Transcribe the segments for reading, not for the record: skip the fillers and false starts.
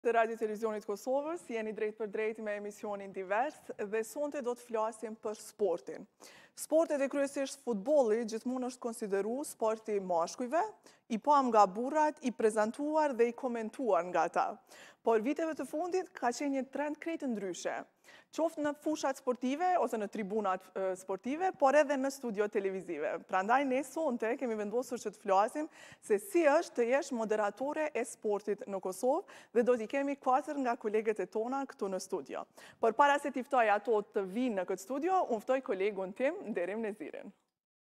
Të Radio Televizionit Kosovës, jeni drejt për drejt me emisionin divers dhe sonte do të flasim për sportin. Sportet e kryesisht futbolli gjithmonë është konsideru sporti mashkujve, i pam nga burrat, i prezentuar dhe i komentuar nga ta. Por viteve të fundit ka qenë një trend krejt ndryshe, qoftë në fushat sportive ose në tribunat sportive, por edhe në studio televizive. Prandaj ne sonte kemi vendosur që të flasim se si është të jesh moderatore e sportit në Kosovë dhe do t'i kemi 4 nga kolegët e tona këtu në studio. Por para se t'i ftoj ato të vinë në këtë studio, unë ftoj kolegun tim, Nderim Nezirin.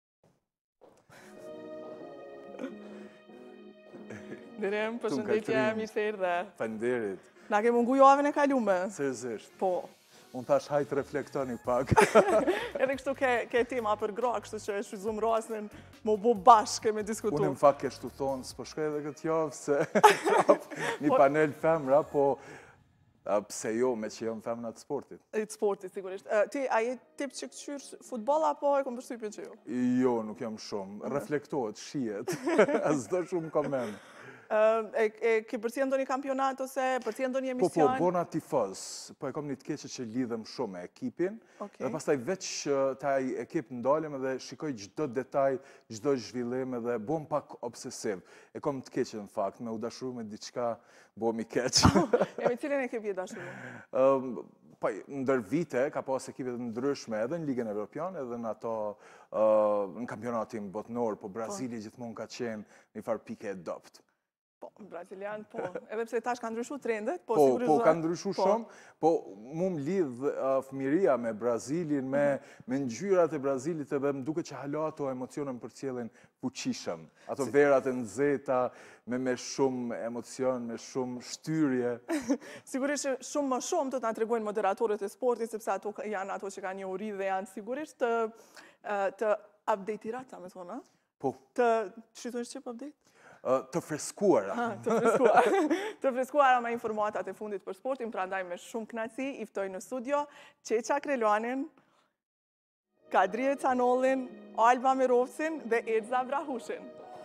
Nderim, përshëndetje, mirë se erdhe. Faleminderit. Na ke mungu javën e kalume? Seriozisht. Po. Unë thash hajtë reflektoni pak. Edhe kështu ke tema për gra, kështu që e shfryzum rastin më bu bashkë me diskutu. Unë në fakt kështu thonë, s'po shkoj edhe këtë javë, se një panel femra, po pse jo me që jam femna të sportit. E të sportit, sigurisht. Ti, a je tip që këqyr futbol, apo e kom përshtypjen që jo? Jo, nuk jam shumë. Reflektohet, shihet. S'do shumë koment. Ke përcjell ndonjë kampionat ose përcjell ndonjë emision? Po, bona tifoz. Po e kom një të keqe që lidhem shumë me ekipin. Dhe pastaj veç taj ekip ndalem edhe shikoj çdo detaj, çdo zhvillim edhe bom pak obsesiv. E kom të keqe në fakt, me u dashuru me diçka bom i keq. E me cilin ekip je dashuru? Po, ndër vite ka pas ekipet ndryshme edhe në Ligën Evropiane edhe në ato në kampionatin botnor, po Brazili gjithmonë ka qenë një farë pike e dopt. Po, brazilian, po. Edhe pse tash ka ndryshu trendet, po Po, sigurisht. po, ka ndryshu shumë, po mu më lidh fëmiria me Brazilin, me ngjyrat e Brazilit edhe më duke që hala ato emocionën për cilin fuqishëm. Ato verat e nxehta, me shumë emocion, me shumë shtyrje. Sigurisht që shumë më shumë të na tregojnë moderatorët e sportit, sepse ato janë ato që kanë një uri dhe janë sigurisht të update-irata, me thonë, Po. Të shqitosh çip update? Të freskuara. Të freskuara me informatat e fundit për sportin, prandaj me shumë kënaqësi i ftoj në studio Çeça Kreluanin, Kadrije Canollin, Alba Mirovcin dhe Erza Vrahushin.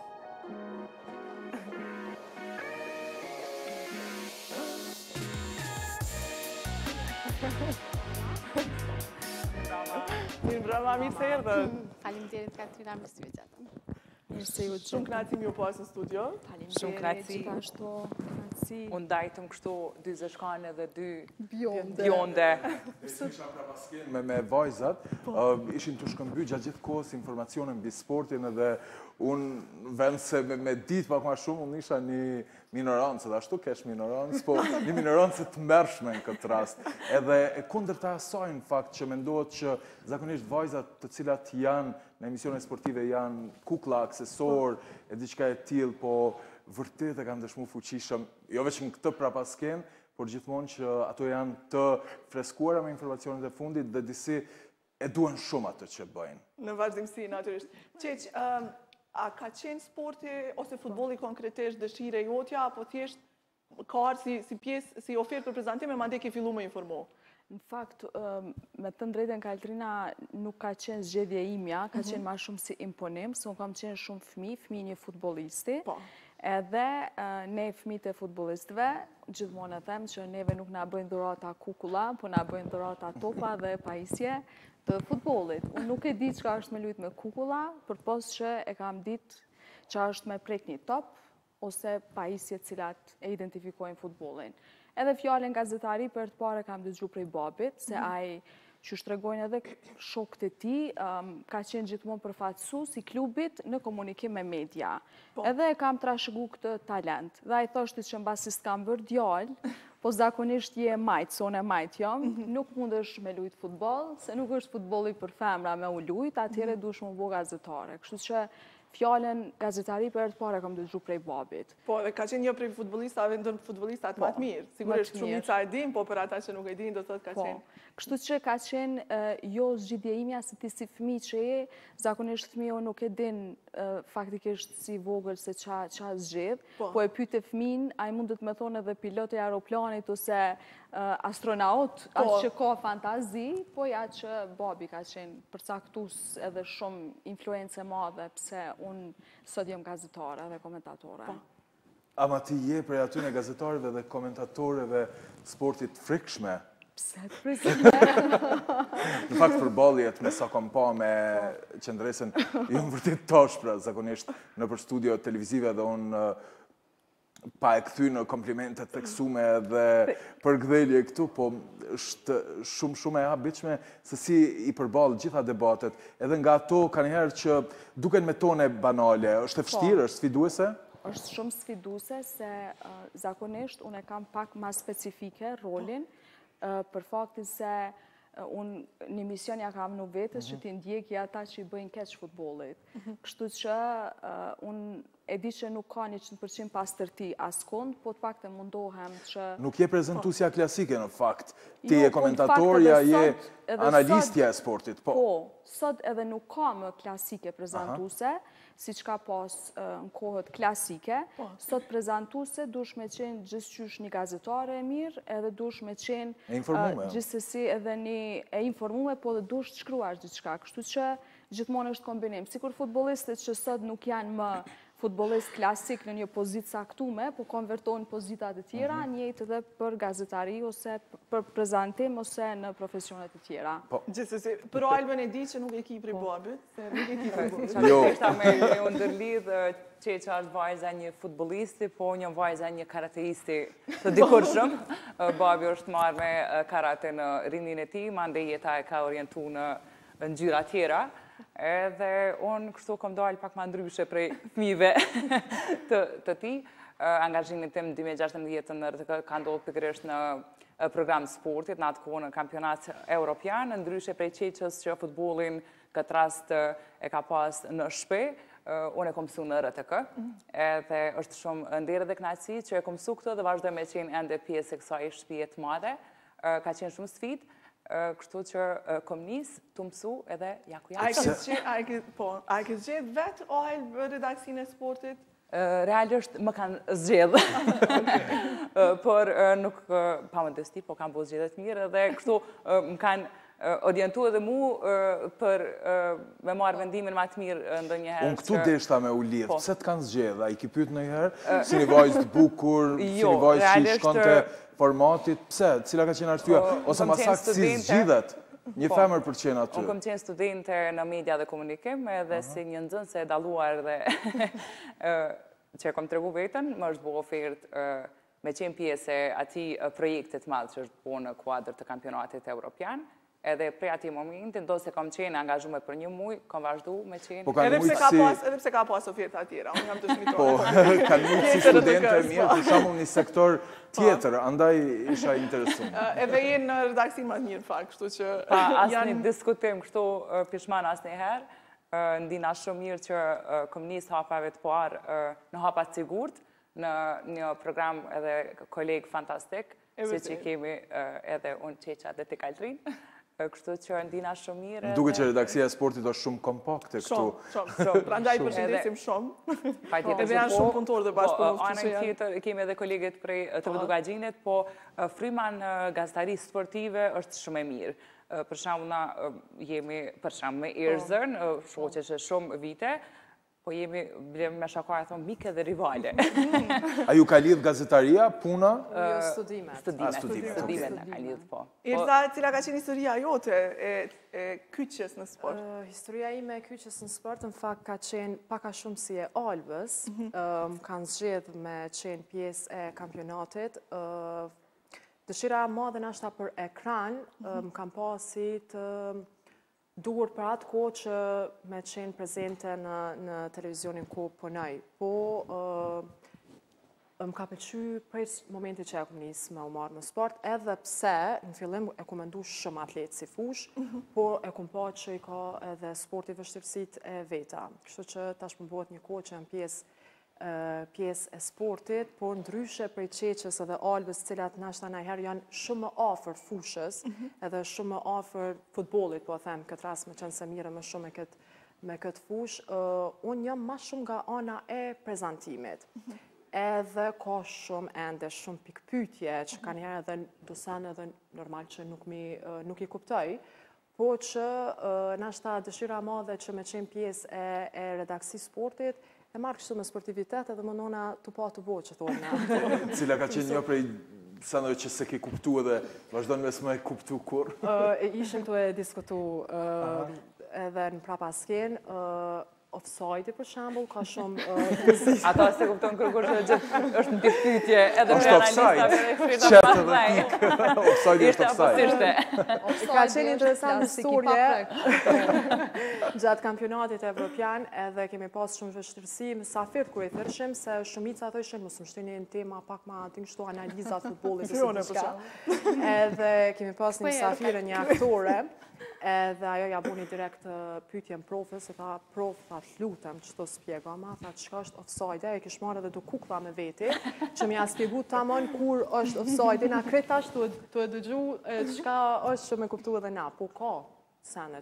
Mirë brama, mirë se erdhe. Faleminderit Katrina, mirë se vjen. Shumë kënaqësi mi u pas në studio. Shumë knaqësi. Gjithashtu knaqësi. Unë dajtëm kështu 2 zeshkane dhe 2 Bjonde. bjonde. Isha prapasken me vajzat, ishin të shkëmby gjatë gjithë kohës informacionin mbi sportin edhe unë vend se me ditë pak ma shumë, unë isha një minorancë, dhe ashtu kesh minorancë, po një minorancë të mërshme në këtë rast. Edhe e kundër të asaj në fakt që mendohet që zakonisht vajzat të cilat janë në emisione sportive janë kukla, aksesor, e diçka e tillë, po vërtet e kanë dëshmu fuqishëm, jo vetëm këtë prapasken, por gjithmonë që ato janë të freskuara me informacionet e fundit dhe disi e duan shumë atë që bëjnë. Në vazhdimsi, natyrisht. Qeq, a ka qenë sporti ose futbolli konkretisht dëshire jotja, apo thjesht ka ardhur si pjesë, si ofertë për prezantime, madje ke filluar më informo? Në fakt, me të drejtën Katrina, nuk ka qenë zgjedhje imja, ka qenë ma shumë si imponim, se unë kam qenë shumë fëmi një futbollisti. Edhe ne fëmijët e futbollistëve, gjithmonë e them që neve nuk na bëjnë dhurata kukulla, po na bëjnë dhurata topa dhe pajisje të futbollit. Unë nuk e di çka është me lujt me kukulla, përpos që e kam ditë që është me prek një top, ose pajisje cilat e identifikojnë futbollin. Edhe fjallën gazetari për të pare kam dëgju prej babit, se ai që shtregojnë edhe shokët e ti, ka qenë gjithmonë përfaqësues i klubit në komunikim me media. Edhe kam trashëgu këtë talent. Dhe ai thoshti që mbasi s'kam bërë djalë, po zakonisht je majtë, se unë e majtë jam, nuk mundesh me lujt futboll, se nuk është futbolli për femra me u lujt, atëherë duhesh më bo gazetare. Kështu që fjallën gazetari për të pare kam dëgju prej babit. Po, dhe ka qenë një prej futbolistave, ndër futbolistat më të mirë. Sigurisht shumica e din, po për ata që nuk e din, do të thotë ka qenë. Kështu që ka qenë jo zgjidhje imja se ti si fëmijë që je, zakonisht fëmijë nuk e din faktikisht si vogël se qa zgjedh, po e pyete fëmin, ai mundet me thonë edhe pilot e aeroplanit ose astronaut, atë që ka fantazi, po ja që babi ka qenë përcaktues edhe shumë influencë madhe pse unë sot jam gazetare dhe komentatore. Ama ti je prej aty në gazetarëve dhe komentatorëve sportit frikshme. Pse të frikshme? Në fakt përballjet me sa kam pa me qendresën, jam vërtet tashpra zakonisht nëpër studio televizive dhe unë pa e kthy në komplimentet theksume dhe përgdhelje këtu, po është shumë e habitshme se si i përball gjitha debatet, edhe nga ato kanjëherë që duken me tone banale, është e vështirë, është sfiduese? Është shumë sfiduese se zakonisht unë e kam pak ma specifike rolin për faktin se unë një mision ja kam në vetës që ti ndjekja ata që i bëjnë keq futbollit. Kështu që unë e di që nuk ka 100% pastërti askund, po të pak të mundohem që... Nuk je prezentusja klasike në fakt. Ti je komentatorja, je analistja e sportit. Po, sot edhe nuk ka më klasike prezentuse, si që ka pas në kohët klasike, sot prezentuse dush me qenë gjithqysh një gazetare e mirë, edhe dush me qenë gjithsesi edhe një e informume, po dhe dush të shkruash gjithçka. Kështu që gjithmonë është kombinim. Sikur futbolistët që sot nuk janë më futbolist klasik në një pozitë saktume, po konvertojnë pozitat e tjera, njëjtë edhe për gazetari, ose për prezentim, ose në profesionet e tjera. Gjithsesi, për Albën e di që nuk e ki prej babit, se nuk e ki prej babit. Jo. Ishta me ndërlidh që është vajza një futbolisti, po një vajza një karateisti të dikurshëm. Babi është marrë me karate në rinin e ti, mande jeta e ka orientu në ngjyra tjera. Edhe unë kështu kom dalë pak ma ndryshe prej fëmijëve të ti. Angazhimin tim 2016 në RTK ka ndodhur pikërisht në program sportit, në atë kohë në kampionat evropian, ndryshe prej qeqës që futbolin këtë rast e ka pas në shpe, unë e kom mësu në RTK. Edhe është shumë nderë dhe kënaqësi që e kom mësu këtë dhe vazhdoj me qenë ende pjesë e kësaj shtëpie të madhe. Ka qenë shumë sfidë. Kështu që kom nisë të mësu edhe jaku jaku. A ke zgjedh vetë ojë redaksinë e sportit? Realisht më kanë zgjedhë. Por nuk pa modesti, po kanë bërë zgjedhjet mirë dhe kështu më kanë orientu edhe mu për me marrë vendimin ma të mirë ndonjëherë. Unë këtu deshta me u lidhë, pse të kanë zgjedhë? A i ki pyet ndonjëherë? Si një vajzë të bukur, si një vajzë që i shkonte formatit, pse? Cila ka qenë arsyeja? Ose ma saktë si zgjidhet një femër për qenë aty? Unë kom qenë studente në media dhe komunikim, edhe si një nxënëse e dalluar dhe që kom tregu vetën, më është bo ofertë me qenë pjesë e ati projektit madhë që është bo në kuadrë të kampionatit evropian. Edhe prej ati momentin, do se kom qenë angazhume për një muj, kom vazhdu me qenë... Edhe pse ka pas oferta tjera, unë jam të shmitore. Po, kanë mujtë si studente mirë, për shumë një sektor tjetër, andaj isha interesuar. Edhe jenë në redaksinë më të mirë, fakt, kështu që... Pa, asë një diskutim, kështu pishman asë një herë, ndina shumë mirë që kom njësë hapave të parë në hapat sigurt, në një program edhe kolegë fantastik, si që kemi edhe unë Qeqa dhe të Kaltrin. Kështu që ndina shumë mirë. Duke që redaksia e sportit është shumë kompakte këtu. Shumë. Prandaj përshëndesim shumë. Edhe janë shumë punëtorë dhe bashkëpunues. Anën tjetër, kemi edhe kolegët prej TV Dugagjinit, po fryma në gazetarisë sportive është shumë e mirë. Për shembull, na jemi për shembull me Erzën, shoqe që shumë vite, po jemi me shakare thonë mike dhe rivale. A ju ka lidh gazetaria, puna? Studimet në ka lidh, po. Erza, cila ka qenë historia jote e kyqjes në sport? Historia ime e kyqjes në sport, në fakt, ka qenë paka shumë si e Albës. Kanë zgjedh me qenë pjesë e kampionatit. Dëshira madhe nashta për ekran, më kam pasi të duhur për atë kohë që me qenë prezente në televizionin ku punoj. Po, më ka pëlqy prej momenti që e kom nisë me u marrë në sport, edhe pse në fillim e kom mendu shumë atletë si fush, po e kom pa që i ka edhe sporti vështirësit e veta. Kështu që tash më bëhet një kohë që jam pjesë e sportit, por ndryshe prej Qeqës edhe Albës, cilat nashta najherë janë shumë më afër fushës, edhe shumë më afër futbollit, po them, këtë rast me qenë se mire më shumë me këtë fush, unë jam ma shumë nga ana e prezentimit. Edhe ka shumë ende, shumë pikpytje, që ka njerë edhe dusan edhe normal që nuk i kuptoj, po që nashta dëshira madhe që me qenë pjesë e redaksi sportit, e marrë kështu me sportivitet edhe më nona të pa të bo që thonë. Cila ka qenë një prej sanëve që se ke kuptu edhe vazhdojnë me s'me kuptu kur? Ishim të e diskutu edhe në prapa sken, offside për shembull, ka shumë Ata se kupton kërkur që gjithë është në dispytje edhe është offside. Qetë edhe pikë. Offside është offside. Ka qenë interesant historie gjatë kampionatit evropian edhe kemi pas shumë vështirësi mysafir kur i thërshim se shumica thoshin mos më shtini në tema pak ma kështu analiza futbollit edhe kemi pas një mysafire një aktore edhe ajo ja buni direkt pyetjen profes, se tha prof, tha lutem ç'to spjego, ma tha çka është offside, e kish marrë edhe do kuklla me veti, që më ja spjegu tamam kur është offside, na kretash tu e dëgju çka është që më kuptu edhe na, po ka sene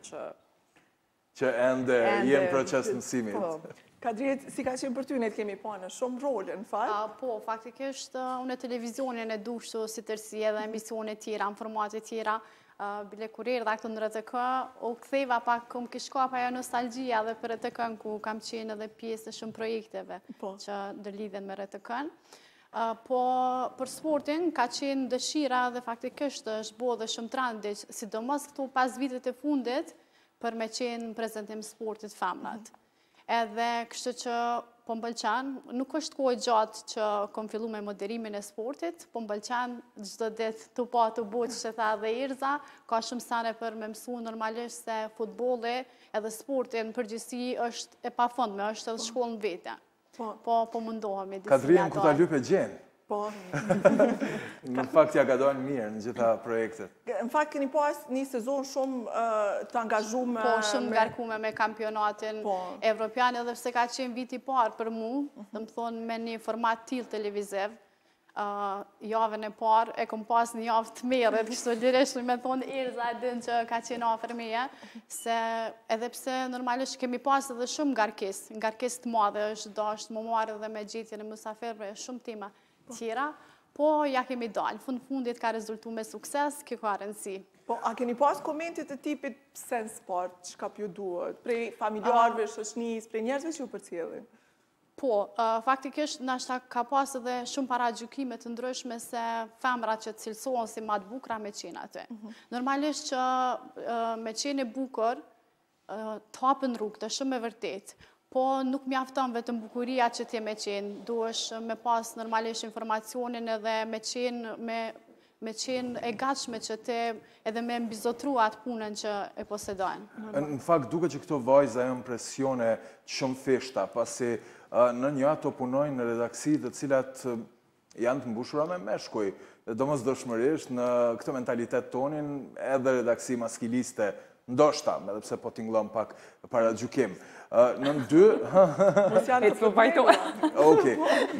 që ende jenë proces mësimit. Kadrijet, si ka qenë për ty, ne të kemi pa në shumë role, në fakt? Po, faktikisht, unë televizionin e dushtu si tërsi edhe emisione tjera, në formate tjera, bile kurir dhe këtë në RTK, u ktheva pak këm kishko pa jo nostalgjia dhe për RTK-n ku kam qenë edhe pjesë në shumë projekteve që ndërlidhen me RTK-n. Po, për sportin ka qenë dëshira dhe faktikisht është bo dhe shumë trendiq, sidomos këtu pas vitet e fundit për me qenë në prezentim sportit femnat. Edhe kështë që po mbëlqan, nuk është kohë gjatë që kom fillu me moderimin e sportit, po mbëlqan çdo ditë të pa të buq që tha dhe Irza, ka shumë sane për me mësu normalisht se futbolli edhe sportin përgjithësi është e pafundme, është edhe shkollën vete. Po mundohemi. Kadrien ku ta lype gjenë. Po. Në fakt ja ka dojnë mirë në gjitha projektet. Në fakt keni pas një sezon shumë të angazhume. Po, shumë ngarkume me kampionatin evropian, edhe pse ka qenë viti parë për mu, dhe më thonë me një format tillë televiziv. Javën e parë, e kom pas një javë të merret, kështu lirisht me thonë Irza e din që ka qenë afër meje, se edhe pse normalisht kemi pas edhe shumë ngarkes të madhe, është dashur më marrë edhe me gjetjen e mysafirëve, shumë tema tjera, po ja kemi dalë. Fundit ka rezultu me sukses, kjo ka rëndësi. Po, a keni pas komentit të tipit pse në sport, çka pju duhet, prej familjarëve, shoqënisë, prej njerëzve që ju përcjellin? Po, faktikisht nashta ka pas edhe shumë para gjykime të ndryshme se femrat që cilësohen si ma të bukura me qenë aty. Normalisht që me qenë e bukur, të hapën rrugë, të shumë e vërtet. Po nuk mjafton vetëm bukuria që ti me qenë, duhesh me pas normalisht informacionin edhe me qenë e gatshme që ti edhe me mbizotru atë punën që e posedojnë. Në fakt duke që këto vajza janë presione shumë fishta, pasi në një ato punojnë në redaksi të cilat janë të mbushura me meshkuj. Domosdoshmërisht në këtë mentalitet tonin edhe redaksi maskiliste ndoshta, edhe pse po t'ingllon pak para gjykim. Në dy... E të përpajtojnë. Okej.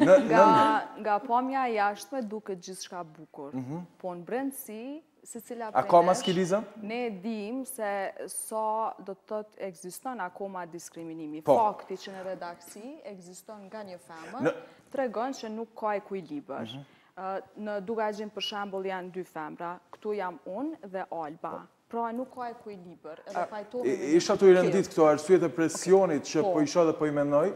Nga pamja jashtme duket gjithçka bukur. Po në brendësi, si cila A ka maskilizëm? Ne dim se sa do të thotë ekziston akoma diskriminimi. Fakti që në redaksi ekziston nga një femër, tregon që nuk ka ekuilibër. Në Dugajin për shembull janë dy femra, këtu jam unë dhe Alba. Pra nuk ka ekuilibër. Isha tu i rendit këto arsyet e presionit që po isha dhe po i menoj,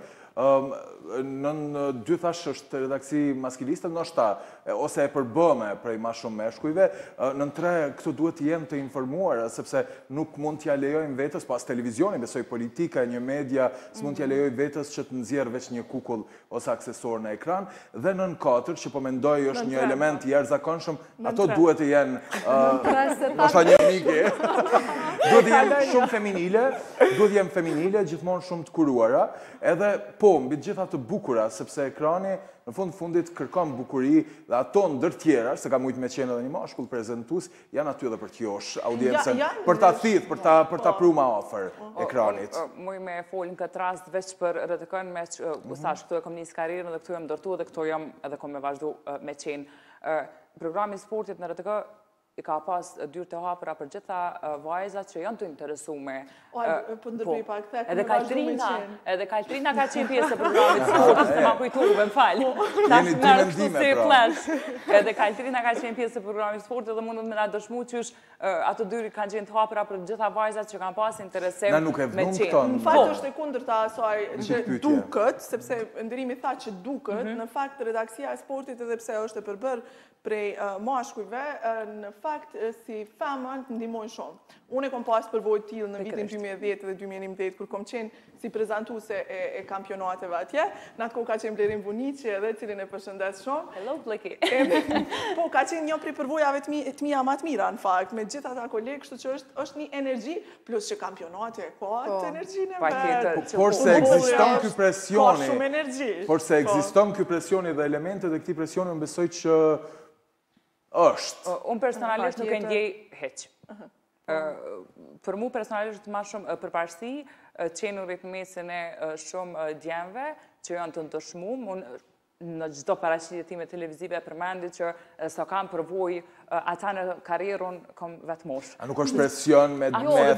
në dy thash është redaksi maskiliste, ndoshta ose e përbëme prej ma shumë meshkujve, në tre këto duhet të jenë të informuar, sepse nuk mund t'ja lejojnë vetës, pas televizioni, besoj politika, një media, s'mund t'ja lejojnë vetës që të nxjerrë veç një kukull ose aksesor në ekran, dhe nën katër, që po mendoj është një element i jashtëzakonshëm, ato duhet të jenë, ndoshta një miki, duhet të jenë shumë feminile, gjithmonë shumë të kuruara, edhe po, mbi gjitha të bukura, sepse ekrani në fundit kërkon bukuri dhe ato ndër tjera, se ka mujtë me qenë edhe një mashkull prezentues, janë aty edhe për t'josh audiencën, për ta thith, për ta pru ma ofër ekranit. Muj me folin këtë rast veç për RTK-n, me që gustash, këtu e kom njës karirën dhe këtu e më dërtu dhe këtu jam edhe kom me vazhdu me qenë. Programi sportit në RTK i ka pas dyrë të hapura për gjitha vajzat që janë të interesume. Po ndërprej pak, thek, edhe Kaltrina ka qenë pjesë e programit sportit, se ma kujtuve, më falë. Jeni dy mendime, pra. Edhe Kaltrina ka qenë pjesë e programit sportit dhe mundet me na dëshmu qysh ato dyri kanë qenë të hapura për gjitha vajzat që kanë pas interesim Na nuk e vnum këto. Në fakt është e kundërta asaj që duket, sepse ndërimi tha që duket, në fakt redaksia e sportit edhe pse është e përbër prej mashkujve, në fakt si femrat ndihmojnë shumë. Unë e kom pas përvojë të tillë në vitin 2010 dhe 2011 kur kom qenë si prezantuese e kampionateve atje. Në atë kohë ka qenë Blerin Vunici edhe, cilin e përshëndes shumë. Hello, Bleki. Po, ka qenë një prej përvojave të mia më të mira, në fakt, me gjitha ata kolegë, kështu që është një energji, plus që kampionate, po, atë energjinë e vetë. Por se ekziston ky presioni. Ka shumë energji. Por se ekziston ky presioni dhe elementet e këtij presioni, unë besoj që është. Unë personalisht nuk e ndjej heq. Për mu personalisht ma shumë përparësi, qenurit mesin e shumë djemve që janë të ndëshmum, unë në gjithdo paraqitje time televizive përmendi që sa kam përvoj ata në karierën kom vetmosh. A nuk është presion me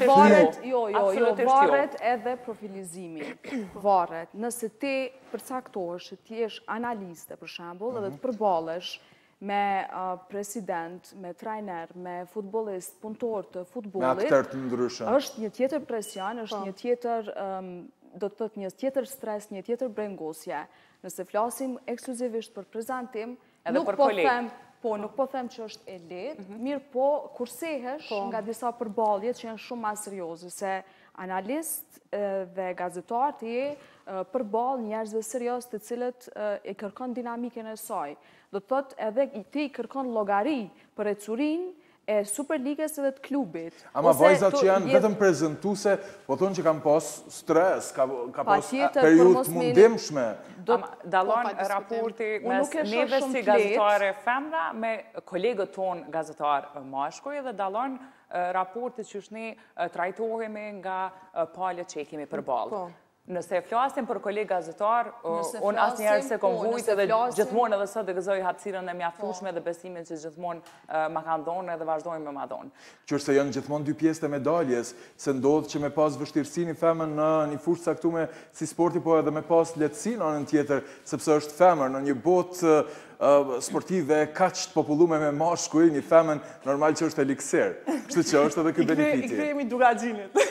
varet edhe profilizimi. Varet. Nëse ti përcaktohesh që ti jesh analiste, për shembull, edhe të përballesh me president, me trajner, me futbolist, punëtor të futbollit. Me aktor të ndryshëm. Është një tjetër presion, është një tjetër, do të thotë një tjetër stres, një tjetër brengosje. Nëse flasim ekskluzivisht për prezantim, nuk po them që është e lehtë, mirë po kursehesh nga disa përballje që janë shumë më serioze, se analist dhe gazetar të je përballë njerëzve serioz të cilët e kërkon dinamikën e saj. Do të thotë edhe ti kërkon llogari për ecurinë e Superligës edhe të klubit. Ama vajzat që janë vetëm prezentuse, po thonë që kanë pas stres, ka pas periudhë të mundimshme. Dallon raporti mes neve si gazetare femra me kolegët tonë gazetarë mashkuj dhe dallon raporti që ne trajtohemi nga palët që i kemi përballë. Nëse flasim për kolegë gazetar, unë asë njerë se kom vujt edhe gjithmonë edhe sot e gëzoj hapësirën e mjaftueshme dhe besimin që gjithmonë ma kanë dhonë edhe vazhdojnë me ma dhonë. Qërse janë gjithmonë dy pjesë të medaljes, se ndodhë që me pas vështirësi një femën në një fushë caktume si sporti, po edhe me pas letësi në anën tjetër, sepse është femër në një botë sportive kaq të popullume me mashkuj, një femën normal që është eliksir. Kështu që është edhe ky benefiti. I kremi Dugaxhinit.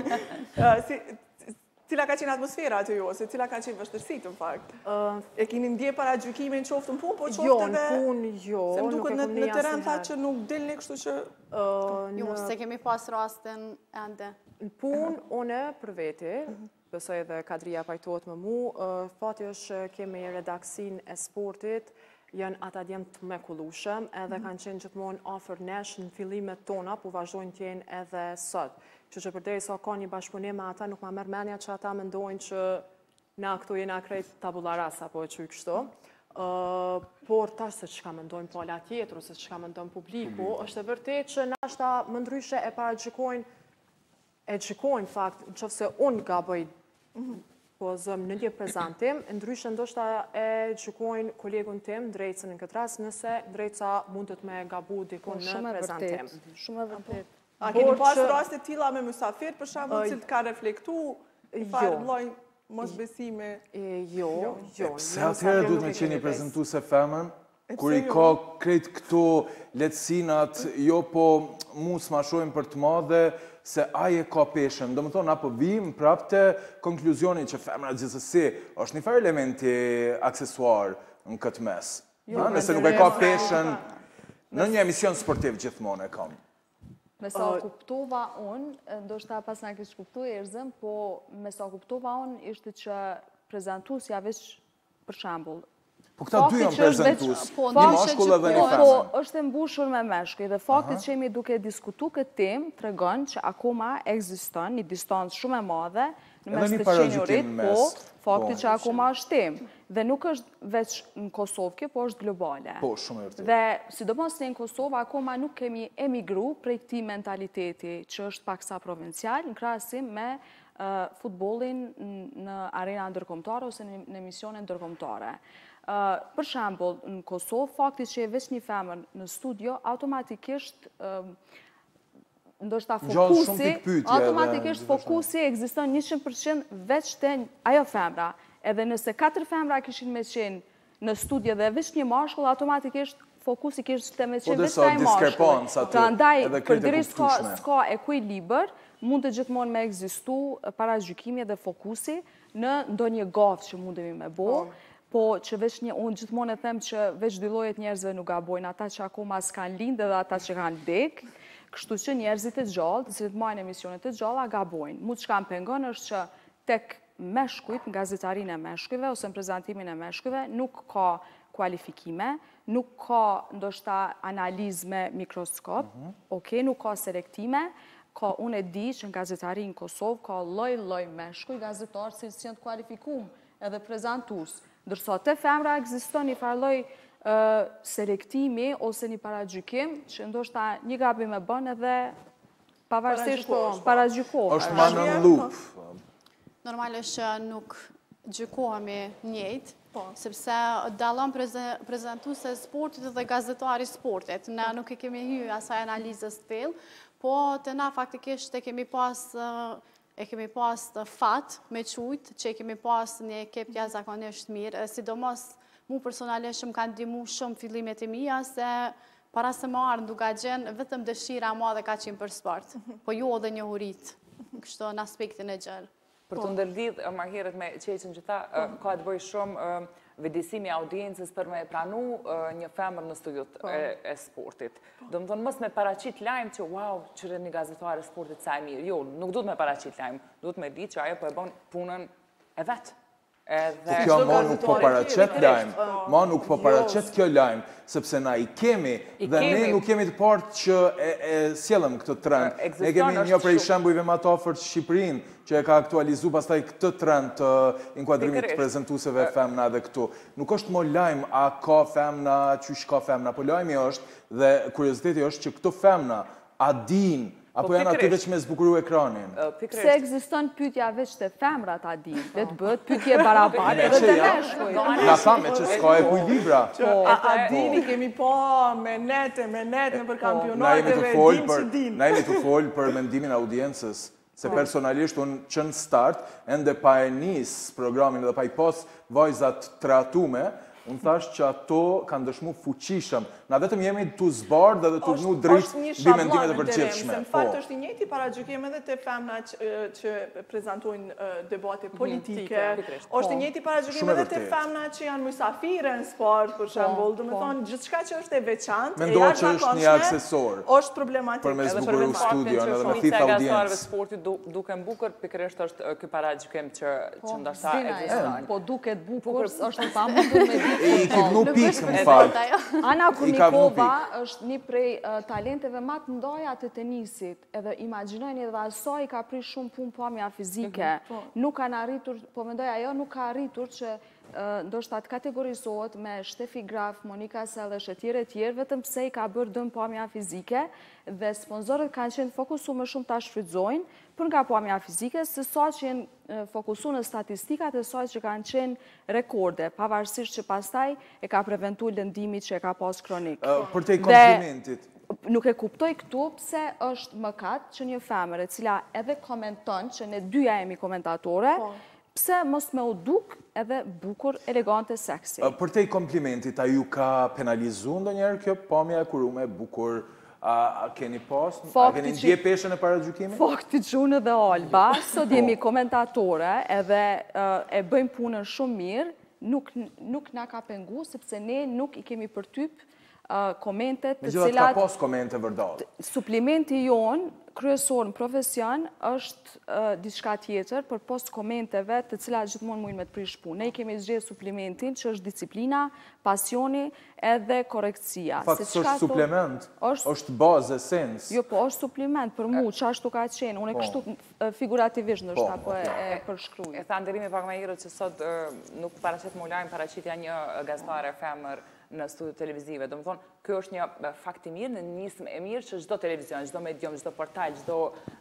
Cila ka qenë atmosfera aty jo, se cila ka qenë vështërësit, në fakt? E keni ndje para gjykimin qoftë në punë, po qoftë edhe... Jo, në punë, jo. Se më duket në teren tha që nuk dilni kështu që... Jo, se kemi pas rastin ende. Në punë, une për veti, besoj edhe Kadria pajtojt me mu, fati është kemi redaksin e sportit, janë ata djemë të mekullushëm, edhe kanë qenë gjithmonë ofër nesh në fillimet tona, po vazhdojnë tjenë edhe sot. Që përderi sa ka një bashkëpunim me ata, nuk ma merr mendja që ata mendojnë që na këtu jena krejt tabula rasa, po e që i kështu. Por tash se çka mendojnë pala tjetër, ose çka mendojnë publiku, është e vërtet që nashta më ndryshe e gjykojnë fakt, në qoftë se unë gaboj po zëm në një prezantim, ndryshe ndoshta e gjykojnë kolegun tim, drejtësën në këtë rast, nëse drejtësa mundet me gabu dikun në prezantim. Shumë e vërtet. A keni pas rastet tilla me mysafir, për shembull, që të ka reflektu farë lloj mosbesime? Jo. Pse atëherë duhet me qenë prezantuese femën, kur i ka krejt këto lehtësinat, jo po mu smashojmë për të madhe, se aje ka peshën. Do më thonë, apo vim prap të konkluzioni që femra gjithsesi është një farë elementi aksesuar në këtë mes. Nëse nuk e ka peshën, në një emision sportiv gjithmonë e kam. Me sa kuptova unë, ndoshta pas nga kështë kuptu e rëzëm, po me sa kuptova unë ishte që prezentusja veç për shambull. Po këta dy janë prezentus, një mashkull edhe një femër. Po është e mbushur me meshkuj dhe faktit që jemi duke diskutu këtë tem të regon që akoma egziston një distancë shumë e madhe në mes të qenjurit, po faktit që akoma është tem. Dhe nuk është veç në Kosovë, po është globale. Po, shumë e vërtetë. Dhe sidomos në Kosovë, akoma nuk kemi emigru prej këtij mentaliteti që është paksa provincial, në krahasim me futbollin në arena ndërkombëtare ose në emisione ndërkombëtare. Për shembull, në Kosovë, fakti që e veç një femër në studio, automatikisht ndoshta fokusi ekziston 100% veç te ajo femra. Edhe nëse 4 femra kishin me qenë në studio dhe veç një mashkull, automatikisht fokusi kishte me qenë veç taj mashkull. Prandaj, përderi s'ka ekuilibër, mund të gjithmonë me ekzistu paragjykimi dhe fokusi në ndonjë gafë që mundemi me bo, po që veç unë gjithmonë e them që veç dy llojet njerëzve nuk gabojnë, ata që akoma s'kan lind dhe ata që kanë vdek, kështu që njerëzit e gjallë, të cilët marrin emisionet e gjalla, gabojnë. Mu çka më pengon është që tek meshkujt, në gazetarinë e meshkujve ose në prezantimin e meshkujve, nuk ka kualifikime, nuk ka ndoshta analizë me mikroskop, nuk ka selektime, unë e di që në gazetarinë në Kosovë ka lloj meshkuj gazetarë që janë të kualifikuar edhe prezantues. Ndërsa te femra ekziston një farloj selektimi ose një paragjykim që ndoshta një gabim e bën edhe pavarësisht paragjykohet. Është ma në lup. Normal është që nuk gjykohemi njëjtë, sepse dallon prezantuese e sportit dhe gazetari sportit. Ne nuk e kemi hyrë asaj analizës të thellë, po të na faktikisht e kemi pas fat me qujt, që e kemi pas një ekip jashtëzakonisht mirë, sidomos mu personalisht më kanë ndihmu shumë fillimet e mia, se para se më ardhë duka gjenë vetëm dëshira madhe ka qenë për sport, po jo edhe njohurit, kështu në aspektin e gjërë. Për të ndërlidh më herët me qeqen që tha, ka të bëj shumë vedisimi audiencës për me pranu një femër në studiot e sportit. Do më thonë, mos me paraqit lajmë që, wow, qëre një gazetare e sportit sa e mirë. Jo, nuk duhet me paraqit lajmë, duhet me di që ajo po e bon punën e vetë. Kjo ma nuk po paraqet lajmë, ma nuk po paraqet kjo lajmë, sepse na i kemi, dhe ne nuk kemi të partë që e sjellëm këtë trend. Ne kemi një prej shembujve më të afërt Shqipërinë, që e ka aktualizu pastaj këtë trend të inkuadrimit të prezentuesve femna dhe këtu. Nuk është mo lajmë a ka femna, qysh ka femna, po lajmi është, dhe kurioziteti është që këto femna a din, apo janë aty veç me zbukuru ekranin? Se ekziston pyetja veç të femrat a din, dhe të bëhet pyetje barabartë edhe të meshkuj. Na thamë që s'ka ekuilibra. A dini kemi pa me nete në për kampionateve, din që din. Na jemi të folë për mendimin audiencës, se personalisht unë që në start, ende pa e nis programin dhe pa i pos vajzat tratume, unë thash që ato kanë dëshmu fuqishëm. Na vetëm jemi të zbardë dhe të vënu dritë bi mendimet e përgjithshme. Në fakt është i njëjti paragjykim edhe të femna që prezentojnë debate politike. Është i njëjti paragjykim edhe të femna që janë mysafire në sport, për shembull. Do të thonë, gjithçka që është e veçantë, mendohet që është një aksesor. Është problematik. Për me zbukuru studion edhe me thith audiencë. Sportit duke mbukur, pikërisht është ky paragjykim që ndoshta ekziston. Po duket bukur, është pamundur me I kivnu pikë në fakt. Ana Kurnikova është një prej talenteve më të ndaja të tenisit, edhe imagjinojeni edhe asaj ka prish shumë punë pamja fizike. Nuk kanë arritur, po mendoj ajo nuk ka arritur që ndoshta të kategorizohet me Shtefi Graf, Monika Sellesh e tjerë, vetëm pse i ka bërë dëm pamja fizike dhe sponsorët kanë qenë fokusu më shumë ta shfrytëzojnë për nga pamja fizike, se sa që jenë fokusu në statistikat e sa që kanë qenë rekorde, pavarësisht që pastaj e ka preventu lëndimi që e ka pas kronik. Për te i komplimentit. Nuk e kuptoj këtu pse është mëkat që një femër e cila edhe komenton që ne dyja jemi komentatore, pse mos me u duk edhe bukur, elegante, seksi. Për te i komplimentit, a ju ka penalizu ndonjëherë kjo pamja e kurume, bukur, a keni pas? A keni ndje peshen e paragjykimit? Fakti që unë dhe Alba, sot jemi komentatore edhe e bëjmë punën shumë mirë, nuk na ka pengu, sepse ne nuk i kemi përtyp komentet të cilat... Me gjithat ka pas komente vërdalë. Suplimenti jonë, kryesor në profesion, është diçka tjetër për post komenteve të cilat gjithmonë mujnë me të prish punë. Ne i kemi zgjedhë suplimentin që është disiplina, pasioni edhe korekcia. Faktës është suplement, është bazë, esens. Jo, po është supliment për mu, që ashtu ka qenë. Unë e kështu figurativisht nështë apo e përshkruj. E tha ndërimi pak me herët që sot nuk paraqet më lajmë, paraqitja një gazetare femër në studio televizive. Do më thonë, kjo është një fakt i mirë, në nismë e mirë që çdo televizion, çdo medium, çdo portal, çdo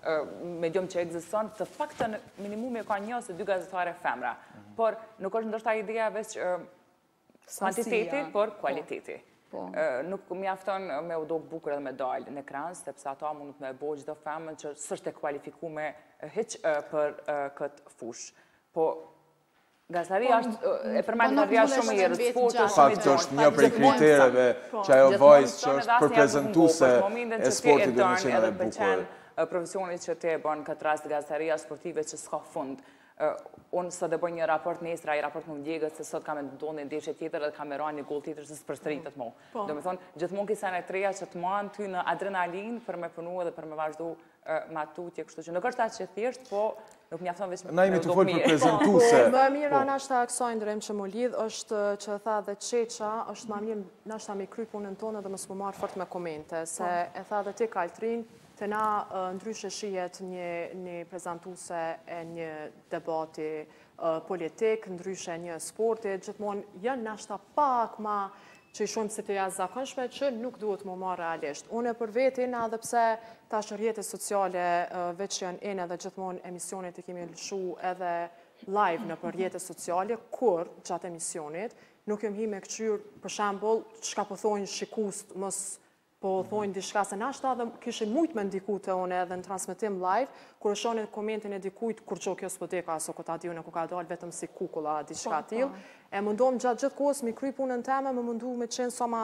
medium që ekziston, të paktën minimumi ka një ose dy gazetare femra. Por nuk është ndoshta ideja veç Kvantiteti për kualiteti. Nuk mjafton me u dok bukur edhe me dalë në ekran, sepse ata mund me bo çdo femën që s'është e kualifikume hiç për këtë fushë. Po gazetaria është e përmendja shumë herë, sporti është fakt është një prej kritereve që ajo vajzë që është përprezentuse e sportit dhe në qenë edhe bukur. Profesionit që te bën këtë rast gazetaria sportive që s'ka fund. Unë sot e bëj një raport nesër, ai raport më ndjegët se sot kam e ndonë në ndeshje tjetër dhe kam e ranë një gol tjetër se s'përstëritet mo. Do me thonë, gjithmonë kisa në treja që të manë ty në adrenalin për me punu edhe për me vazhdu matutje, kështu që nuk është atë që thjesht, po nuk mjafton veç me na jemi të folë për prezentuse. Më mirë nashta kësaj ndrem që më lidh është që tha dhe Çeça, është më mirë nashta me kry punën tonë dhe mos më marr fort me komente, se e tha dhe ti Kaltrin, të na ndryshe shihet një prezentuse e një debati politik, ndryshe një sporti, gjithmonë janë nashta pak ma që i shumë se të jashtëzakonshme që nuk duhet më marrë realisht. Unë për vetin, edhe pse tash rrjetet sociale veç janë edhe dhe gjithmonë emisionet e kemi lëshu edhe live në për rrjetet sociale, kur gjatë emisionit, nuk jam hi me këqyr, për shembull, çka po thonë shikust, mos po thonë diçka se nashta dhe kishe mujt me ndiku të une edhe në transmitim live, kur e shonin komentin e dikujt, kur që kjo s'poteka, aso këta diune ku ka dalë vetëm si kukulla, diçka t'il, e mundom gjatë gjithë kohës mi kry punën teme, me mundu me qenë sa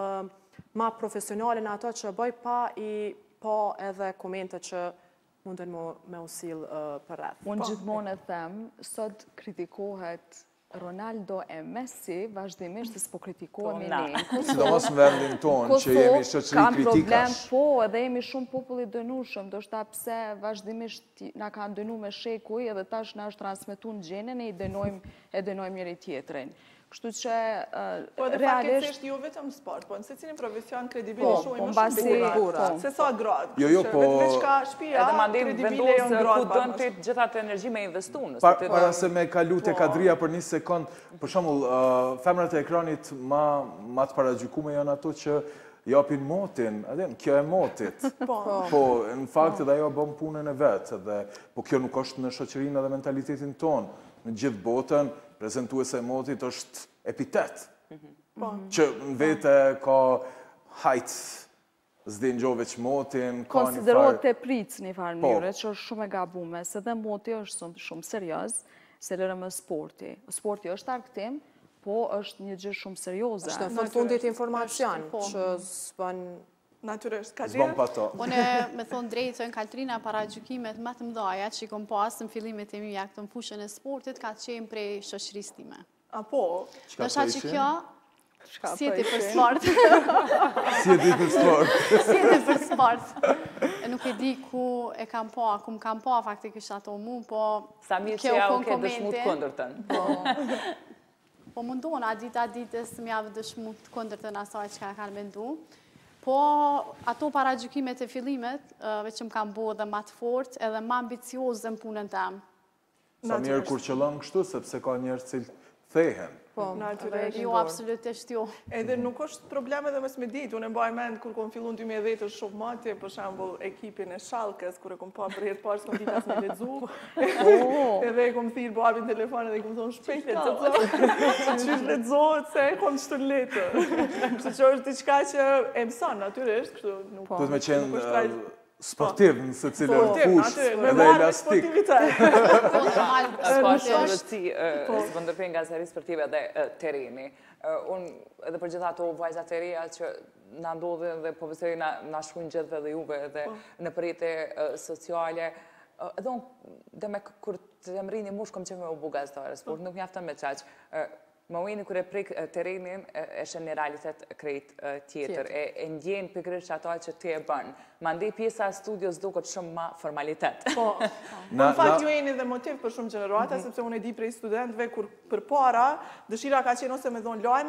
ma profesionale në ato që bëj pa edhe komente që munden me usil për rreth. Unë gjithmonë e them, sot kritikohet Ronaldo e Messi vazhdimisht të s'po kritikohemi ne. Sidomos në vendin tonë që jemi shoqëri kam problem, kritikash. po, edhe jemi shumë popull i dënushëm, do shta pse vazhdimisht na ka dënu me shekuj edhe tash na është transmetu në gjenën e e dënojmë njëri tjetrin. Kështu që po edhe faktikisht jo vetëm sport, po nëse cilin profesion kredibili shumë më shumë burra. Se sa gratë. Jo, po veç ka shtëpia, edhe mandej kredibile janë vendosë gratë. ku dënë të gjitha të energji me investu në. Para se me kalu te kadria për një sekund, për shembull, femrat e ekranit ma të paragjykume janë ato që japin motin, kjo e motit. Po, në fakt edhe ajo bën punën e vetë, po kjo nuk është në shoqërinë edhe mentalitetin tonë. Në gjithë botën, prezentuese e motit është epitet. Që në vete ka hajt, s'di në gjove që motin, ka një farë... Konsiderohet të pric një farë mënyre, që është shumë e gabume, se dhe moti është shumë serios, se lërë më sporti. Sporti është arktim, po është një gjë shumë serioze. Është në fundit informacion, që s'bën... Natyrisht, ka Zbon pa to. Une, me thonë drejtën, Kaltrina, para gjykimet më të mdoja që i kom pas në fillimet e mija këtë në fushën e sportit, ka qenë prej shoqërisë time. A po? Nësha që kjo, sjeti për sport. Sjeti për sport. Sjeti për sport. Nuk e di ku e kam pa, ku më kam pa faktikisht ato mu, po... Sa mirë që ja u ke dëshmu të këndërtën. Po mundon, a ditës më javë dëshmu të këndërtën asaj që ka kanë mendu. Po, ato para gjykimet e fillimet, veç më kam bo dhe ma të fort, edhe ma ambiciozë në punën tam. Sa mirë kur qëllon kështu, sepse ka njerë cilë thehen. Po, jo, absolutisht jo. Edhe nuk është problem edhe mes me ditë. Unë e mbaj mend kur kom fillu në 2010 është shumë matje, për shembull ekipin e Schalkes, kur e kom pa për herë parë s'kom ditas me lexu. Edhe e kom thirr babin në telefon edhe i kom thonë shpejt çish lexohet se kom çto letër. Kështu që është diçka që e mëson natyrisht, kështu nuk. Duhet me qenë sportiv në se cilën fush edhe elastik. Ska shumë rëtësi së bëndërpin nga seri sportive dhe tereni. Unë edhe për gjitha ato vajza të reja që në ndodhe dhe po vësëri në shkujnë gjithve dhe juve dhe në përjete sociale. Edhe unë dhe me kur të më rini mush kom që me u bu gazetare sport, nuk mjaftën me qaq. Më ujni kër e prik terenin, është një realitet krejt tjetër. E ndjenë pikrish ata që ti e bënë. Ma ndej pjesa studios duket shumë ma formalitet. Po, në fakt ju jeni dhe motiv për shumë gjenerata, sepse unë e di prej studentëve kur për para, dëshira ka qenë ose me dhonë lajme,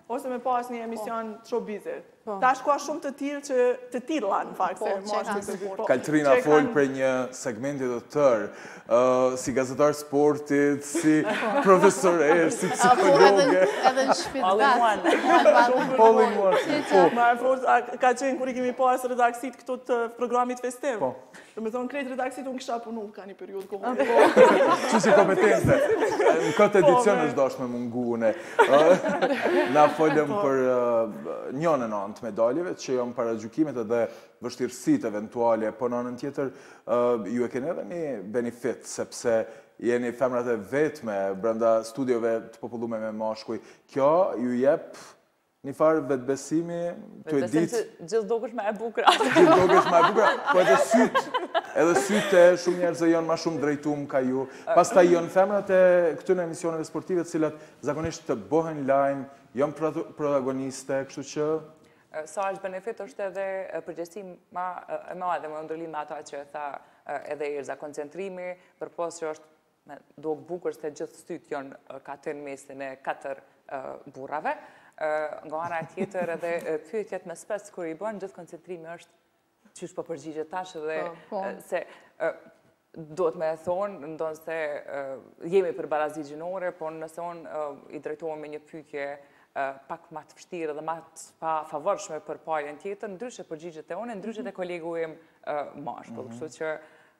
ose me pas një emision showbizit. Tash ka shumë të tillë që të tilla në fakt se mashkullit të sport. Kaltrina fol për një segmenti të tërë, si gazetar sportit, si profesoresh, si psikologe. Edhe në shpit All in one. All in one. Ma e fort, ka qenë kur I kemi pas redaksit këto të programit festiv. Dhe me thonë, krejt redaksit unë kisha punu ka një periud kohë. Që si kompetente. Në këtë edicion është dashme mungune. Na folëm për njën e nënt medaljeve, që janë para gjykimet edhe vështirësit eventuale, po në anën tjetër, ju e kene edhe një benefit, sepse jeni femrat e vetme brenda studiove të popullume me mashkuj. Kjo ju jep një farë vetbesimi, të e ditë... Gjithë dokesh me e bukra. Gjithë dokesh me e bukra, po edhe sytë e shumë njerëzë janë ma shumë drejtum ka ju. Pastaj janë femrat e këtyre emisioneve sportive, cilat zakonisht të bohen lajm, janë protagoniste, kështu që... Sa është benefit është edhe përgjësi ma e madhe me ndërlim me ata që tha edhe Irza, koncentrimi, për posë që është duke bukur se gjithë styt janë katër mesin e 4 burrave. Nga ana tjetër edhe pyetjet me spes kur I bën, gjithë koncentrimi është qysh po përgjigjet tash edhe se duhet me e thonë, ndonë se jemi për barazi gjinore, por nëse unë I drejtohem me një pyetje pak ma të vështirë dhe ma të favorshme për paljen tjetër, ndryshe përgjigjet e unë, ndryshe e kolegu im mashkull. Kështu që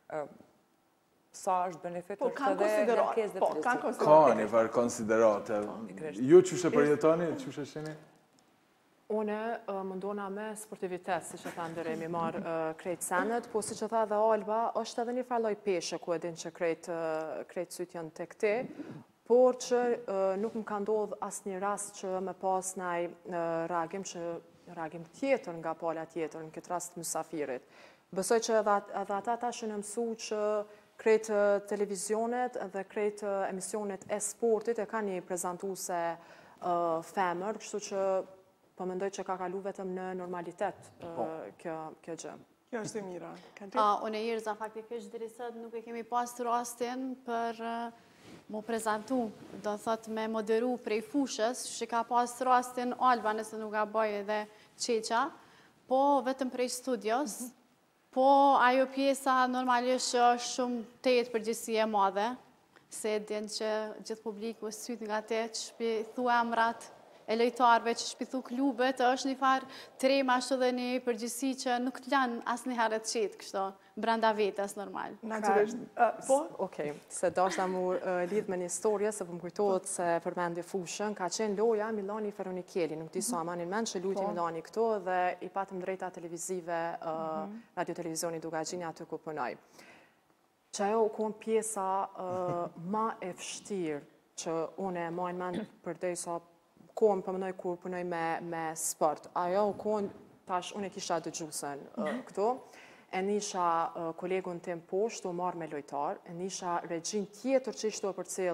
sa është benefit është edhe nërkes dhe përgjithsi. Ka një farë konsiderate. Ju qyshe përjetoni, qyshe shini? Une mundona me sportivitet, si që tha ndëremi marë krejt senet, po si që tha dhe Alba, është edhe një farloj peshe ku edhin që krejt syt janë të këti, por që nuk më ka ndodhë asë një rast që me pas naj reagim tjetër nga pala tjetër, në këtë rast mësafirit. Besoj që edhe ata ta shë në mësu që krejt televizionet dhe krejt emisionet e sportit e ka një prezentuse femër, kështu që po mendoj që ka kalu vetëm në normalitet kjo gjë. Kjo është e mira. Unë e Irza faktikisht drisët nuk e kemi pas rastin për mu prezentu, do thot me moderu prej fushës, që ka pas rastin Alba nëse nuk ka bëj edhe Qeqa, po vetëm prej studios, po ajo pjesa normalisht është shumë të jetë përgjithsi e madhe, se din që gjithë publiku syt nga te që shpi thua emrat e lojtarve që shpithu klubet, është një farë trema ashtu dhe një përgjithsi që nuk të lanë asë një herët qetë, kështo, brenda vetës normal. Po? Okej, se dashta mu lidh me një historie, se më kujtohet se përmendje fushën, ka qenë loja Milani Feronikeli, nuk di sa manin men që luti Milani këto dhe I patëm drejta televizive, radio-televizioni Duga Gjini aty ku punoj. Që ajo u konë pjesa ma e fështirë që une e majnë men përdej sa kohën përmënoj kur punoj me sport. Ajo u konë, tash, unë e kisha dëgjusën këto, e nisha kolegun tim poshtë, u marrë me lojtar, e nisha regjin tjetër që ishtë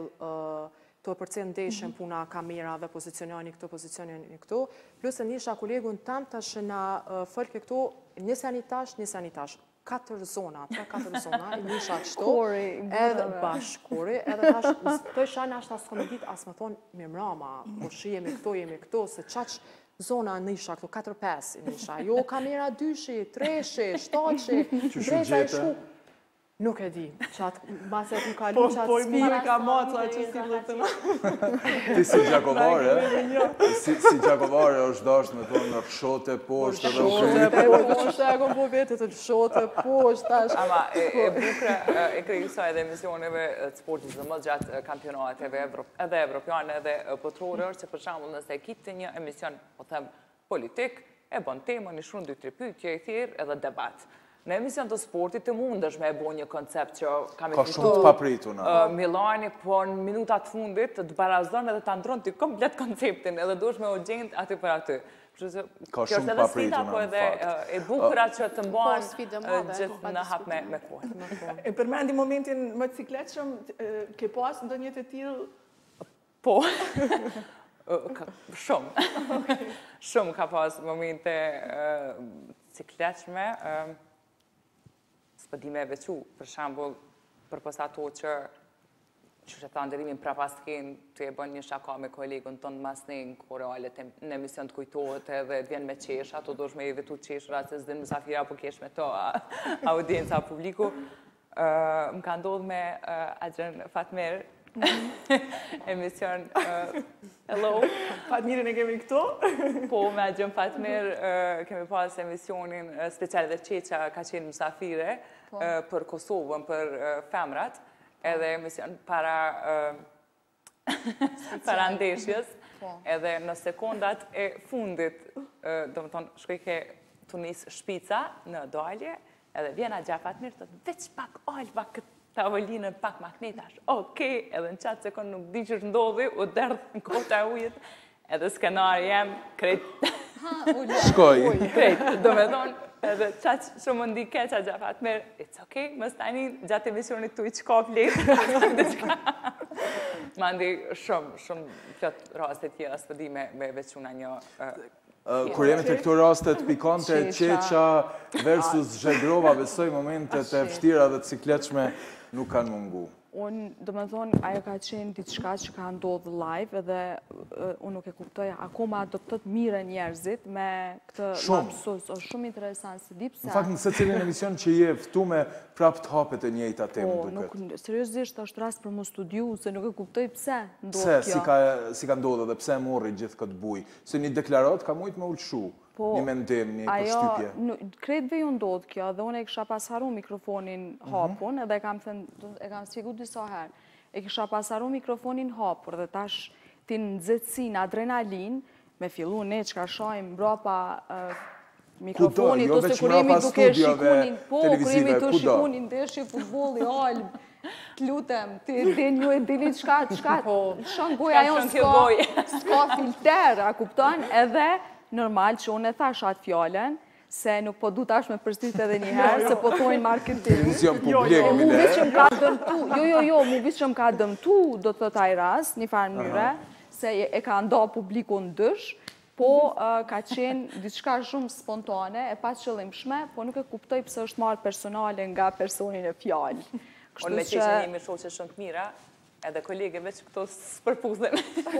të përcel ndeshën puna kamerave, pozicionani këto, pozicionani këto, plus e nisha kolegun tam tash na fërke këto, njësë janë I tash, 4 zona, 3-4 zona, I nisha qëto, edhe bashkuri, edhe tash, të shana ashtë asë komedit, asë më thonë, mirëmrama, po shi jemi këto, se qaq zona nisha këto, 4-5 nisha, jo kamera 2-shi, 3-shi, 7-shi, drejta I shku. Nuk e di, qatë, base të më kalu qatë Po I mirë ka maca që si dhe të në. Ti si Gjakovare, si Gjakovare është dasht me tonë në rëshote poshtë dhe poshtë, e kom po vetë të rëshote poshtë, tash. Ama, e bukre, e krejsa edhe emisioneve të sportit dhe më gjatë kampionateve edhe evropiane edhe botrore, është që për shambull nëse e kitë një emision, po them, politik, e bon temën, I shrunë 2-3 pyetje, I thirë edhe debat. Në emision të sportit të mundësh me e bo një koncept që kam ka shumë të paprituna. Milani, po në minutat fundit të barazon edhe të ndronë të komplet konceptin, edhe duesh me o gjendë aty për aty. Ka shumë të paprituna, po edhe e bukurat që të mbanë gjithë në hap me kohë. E përmendi momentin më të cikletshëm, ke pas ndë një të tillë? Po. Shumë. Shumë ka pas momente cikletshme. S'pëdime e vequ, për shambull, për pas ato që që që tha ndërimin pra pas t'ken të e bën një shaka me kolegën tonë mas ne në korealet në emision të kujtohet edhe të vjen me qesha, ato dosh me i vetu qeshra se s'din mësafira po kesh me to audienca publiku. Më ka ndodhë me Agjen Fatmer, emision Hello. Fatmirin e kemi këtu. Po, me Agjen Fatmer kemi pas emisionin special dhe Qeqa ka qenë mësafire për Kosovën, për femrat, edhe emision para ndeshjes, edhe në sekundat e fundit, do më thonë, shkoj ke Tunis shpica në dalje, edhe vjena Fatmir, të veç pak alba këtë tavolinën pak maknetash, okej, edhe në qatë sekund nuk di që ndodhi, u derdhë në kota e ujit, edhe skenari jem, krejt. Shkoj. Krejt, do me thonë, edhe qatë shumë më ndi keqa Fatmir, it's okej, mës tani gjatë emisionit tu i qka fletë, ma ndi shumë plot rastet tjera së përdi me veçuna një... Kur jemi të këto rastet pikante, Qeqa versus Zhegrova, besoj momentet e vështira dhe të cikletshme nuk kanë mungu. Unë, do me thonë, ajo ka qenë diçka që ka ndodhë live edhe unë nuk e kuptoj, akoma do të të mire njerëzit me këtë lapsus, është shumë interesant, se di pse. Në fakt, nëse cilin emision që je ftu me prap të hapet e njëjta temë duket. Seriozisht është rast për mu studiu, se nuk e kuptoj pse ndodhë kjo. Pse, si ka ndodhë dhe pse morri gjithë këtë buj? Se një deklarat ka mujtë me ullëshu, një mendim, një përshtypje. Ajo, kretëve ju ndodhë kjo, dhe unë e kisha pasharu mikrofonin hapun, edhe e kam sfigu disa herë. E kisha pasharu mikrofonin hapur, dhe tash ti në nxehtësinë, adrenalin, me fillu ne që ka shojmë mbrapa mikrofonit, ose kur jemi duke shikunin, kur jemi të shikunin ndeshje futbolli, alb, të lutem, ti një e dini qka, shon goja jonë s'ka filter, a kupton, edhe normal që unë e thash atë fjallën, se nuk po du tash me përstit edhe njëherë, se po thojnë marketing. Televizion publik, mu vishë që më ka dëmtu, mu vishë që më ka dëmtu, do të thot aj rast, një farë mënyre, se e ka nda publiku në dësh, po ka qenë diçka shumë spontane, e pa qëllimshme, po nuk e kuptoj pëse është marrë personale nga personin e fjallë. Unë me që jemi shoqe shumë të mira, edhe kolegeve që këto s'përpuzim.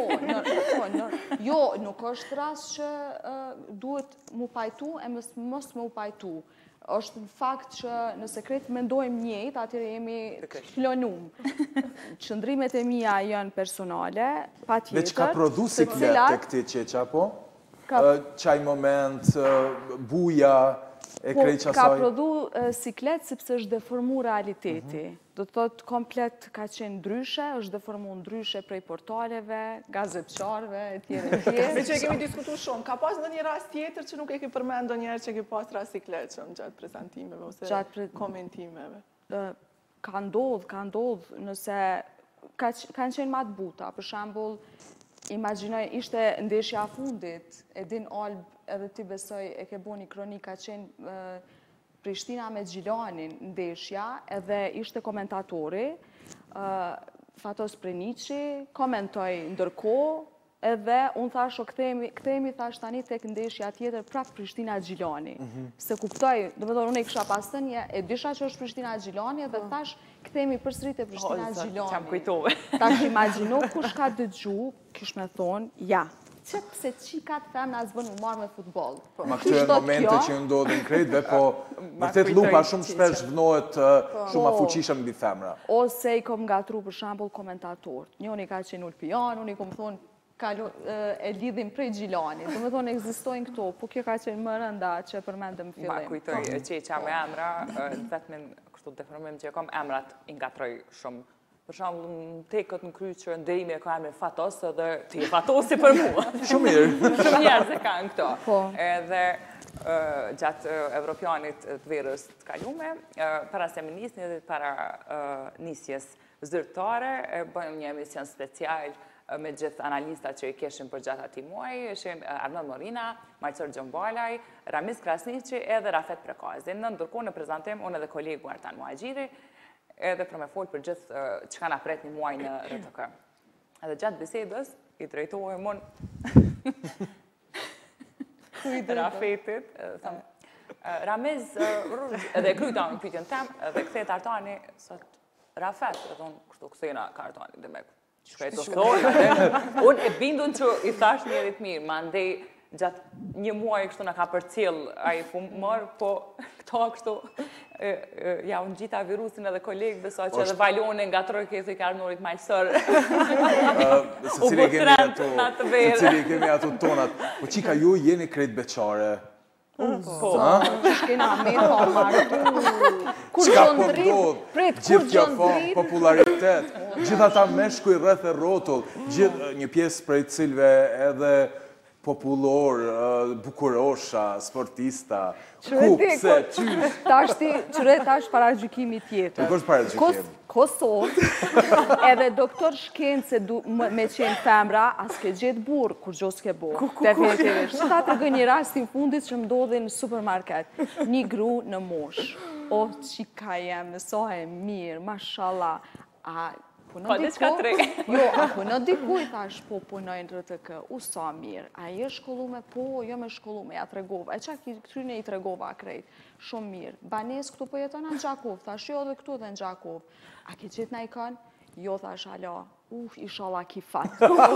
Jo, nuk është rast që duhet mu pajtu e mos mu pajtu. është në fakt që në sekret mendojmë njëjtë, atyre jemi klonum. Qëndrimet e mia janë personale, pa tjetër. Veç ka prodhu siklet të këti Qeqa, po? Qaj moment, buja, e krej qasaj? Ka prodhu siklet sepse është deformu realiteti. Do të thotë komplet ka qenë ndryshe, është deformu ndryshe prej portaleve, gazetçarve, e tjere. Me që e kemi diskutu shumë, ka pas në një rast tjetër që nuk e ki përmend do njerë që e ki pas rast sikletshëm gjatë prezentimeve ose komentimeve? Ka ndodh, nëse kanë qenë ma të buta, për shembull, imagjinoj, ishte ndeshja fundit, Edin Alb edhe ti besoj e ke bo një kronik, ka qenë Prishtina me Gjilanin ndeshja, edhe ishte komentatori, Fatos Prenici, komentoj ndërkohë, edhe unë thash, këthejmi thash tani tek ndeshja tjetër prap Prishtina Gjilani. Se kuptoj, do me thonë, unë e kisha pas të një, e disha që është Prishtina Gjilani, edhe thash, këthejmi përsërit e Prishtina Gjilani. Qam kujtove. Tash imagino, kush ka dëgju, kish me thonë, ja. Qëtë se qikat femna zbën u marrë me futbol. Ma këtë e momente që ndodhin krejtve, po vërtet lupa shumë shpesh vënohet shumë afuqishëm mbi femra. Ose i kom ngatru për shambull komentatorët. Njoni ka qenë Ulpian, unë i kom thonë e lidhim prej Gjilani. Do me thonë egzistojnë këto, po kjo ka qenë më rënda që përmendëm fillim. Ma kujtoj Qeqa me emra, vetëmin kështu deformim që e kom emrat i ngatroj shumë. Për shumë, në tekët në kry që ndërimi e ka emrin Fatos, edhe ti e Fatosi për mua. Shumë mirë. Shumë njerë se kanë këto. Edhe gjatë Evropianit të verës të kalume, para se me nisni edhe para nisjes zyrtare, bëjmë një emision special me gjithë analista që i keshim për gjatë ati muaj, ishin Arnold Morina, Marcor Gjombalaj, Ramiz Krasnici edhe Rafet Prekazi. Në ndërkohë në prezentim, unë edhe kolegu Artan Muajgjiri, edhe për me folë për gjithë që ka na pret një muaj në RTK. Edhe gjatë bisedës, i drejtojë mund Rafetit, Ramiz, edhe kryta në pytjen tem, edhe këthet Artani, sot Rafet, e thonë, kështu kësejna kartoni dhe me shkajtë të thonë. Unë e bindun që i thash njerit mirë, ma ndej gjatë një muaj kështu në ka për cilë a i fu marë, po këto kështu ja unë gjitha virusin edhe kolegë, beso që edhe Valjone nga trojkes i karnorit majsër. U butrend në të verë. Se cili kemi ato tonat. Po qika ju jeni krejt beqare. Po, shkena me pa martu. Kur Qka po gjondrit, ndodh? pret, kur Gjithë kjo fam, gjondrit. popularitet, gjithë ata meshkuj rreth e rotull, gjithë një pjesë prej cilve edhe popullor, bukurosha, sportista, ku, pse, qysh. Tash para gjykimi tjetër. Nuk është para gjykimi. Kosovë, edhe doktor shkence me qenë femra, as ke gjithë burë, kur gjo s'ke bo. Definitivisht. Që ta të gë një rastin fundit që më ndodhi në supermarket. Një gru në mosh. O, qika jem, so e mirë, mashallah. Po, dhe qka tre. Jo, a puno dikuj, thash, po punojnë RTK, u sa mirë. A i është shkollume? Po, jo me shkollume, ja tregova. E qa këtyne i tregova krejt? Shumë mirë. Banes këtu po jeton në Gjakov, thash, jo dhe këtu dhe në Gjakov. A ke qitë në i kanë? Jo, thash, alo, ishala ki fat.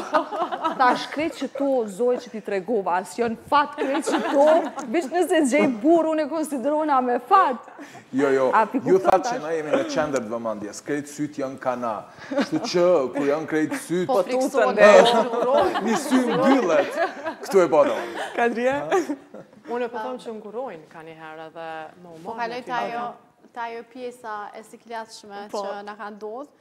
Thash, krejt që to, zoj që ti tregova, as jo në fat, krejt që to, bish nëse gjej burë, unë e konsiderona me fat. Jo, ju thatë që na jemi në qendër të vëmendjes, krejt syt janë kana. Shtu që, kur janë krejt syt, Po friksone. një sy mbyllet. Këtu e bada. Kadria? Unë po them që ngurojnë ka një herë edhe më u Po kaloj të ajo pjesa e sikletshme që na ka ndodhur.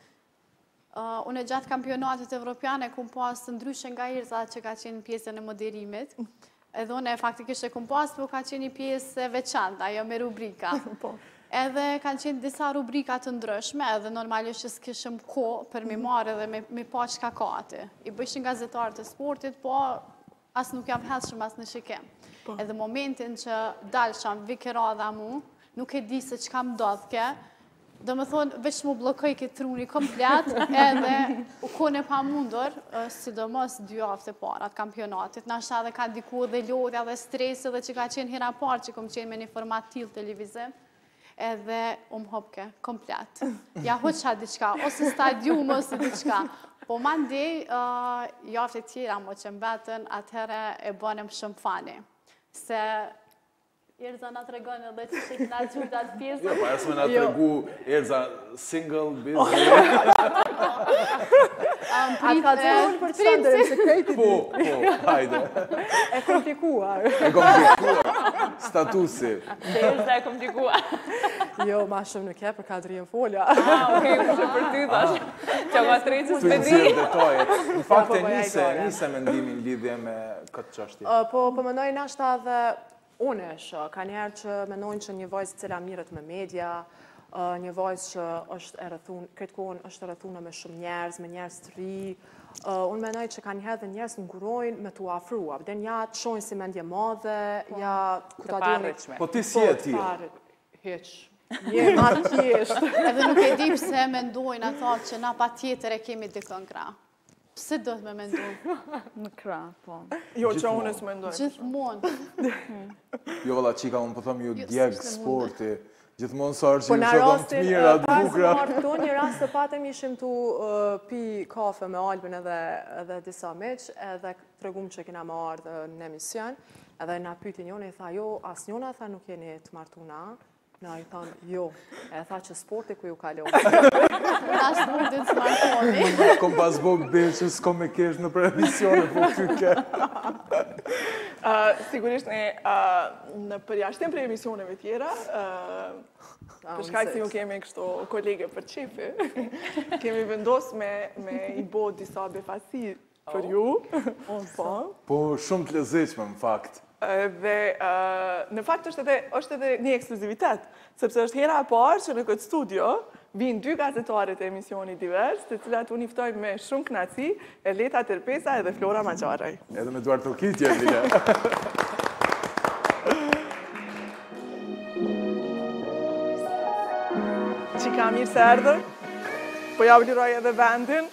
Unë gjatë kampionatit evropiane kum pas të ndryshe nga Irza që ka qenë pjesën e moderimit. Edhe unë faktikisht e kum pas, po ka qenë një pjesë e veçantë, ajo me rubrika. Edhe kanë qenë disa rubrika të ndryshme, edhe normalisht që s'kishëm kohë për mi marrë edhe me pa çka ka aty. I bëshin gazetarët e sportit, po as nuk jam helshëm as në shikim. Edhe momentin që dalsham vikerada mu, nuk e di se çka më ndodhke, do më thonë, veç mu blokoj këtë truni komplet, edhe u kone pa mundur, sidomos 2 javë të parat kampionatit. Nashta edhe ka diku dhe lodhja dhe stresi dhe që ka qenë hera parë që kom qenë me një format t'il televiziv, edhe hopke, komplet. Ja hoqa diqka, ose stadium, ose diqka. Po ma ndej, javë të tjera mo që mbetën, atëherë e bënem shumë fani. Se Erza nga të regonë edhe që që nga gjurë atë pjesë. Jo, pa esme nga të regu Erza single, busy. A ka të unë për qëndërën se krejti Po, hajde. e komplikuar. E komplikuar. Statusi. Se Erza e komplikuar. Jo, ma shumë nuk e për kadrien folja. Okej, kështë për ty, thash. Që nga të rejtë Të s'pedi. nëzirë detajet. Në fakt e po, nise mendimin lidhje me këtë qështje. Po mendoj nashta dhe unë ka njerë që mendojnë që një vajzë cila mirët me media, një vajzë që është këtë kohën është rrethuna me shumë njerëz, me njerëz të ri. Unë mendoj që ka njerë dhe njerëz ngurojnë me t'u afrua. Vden ja të shojnë si mendje madhe, ja ku ta doni. Po ti si e ti? Heq. Je ma thjesht. Edhe nuk e di pse mendojnë ato që na pa tjetër e kemi dikën krah. Pse do të me mendojnë? Në krah, po. Jo, që unë s'me ndojnë. Gjithmonë. Jo, valla, qika, unë po thëmë ju djegë sporti. Gjithmonë sa Po arshim në që dhëmë të rastin, mira, të pas bukra. marë këtu, një rast të patëm ishim tu pi kafe me Albin edhe disa meq, edhe të regum që kina më ardhë në emision, edhe na pyti njone, i tha, jo, as njona, tha, nuk jeni të martuna, na i thamë, jo, e tha që sporti ku ju kalon. As nuk dhe të smartoni. Kom pas bo bërë që s'kom me kesh në pre-emisione, po ty ke. Sigurisht në përjashtim për emisioneve tjera, për shkak se ju kemi kështu kolege për qefi, kemi vendos me i bo disa befasi për ju. Po shumë të lezeqme, në fakt. Dhe në fakt është edhe një ekskluzivitet, sepse është hera e parë që në këtë studio vinë 2 gazetarët e emisionit divers, të cilat unë i ftoj me shumë kënaqësi, Eleta Terpesa edhe Flora Magjaraj. Edhe me Duart Okitje, bile. Qika mirë se erdhër, po ja u liroj edhe vendin.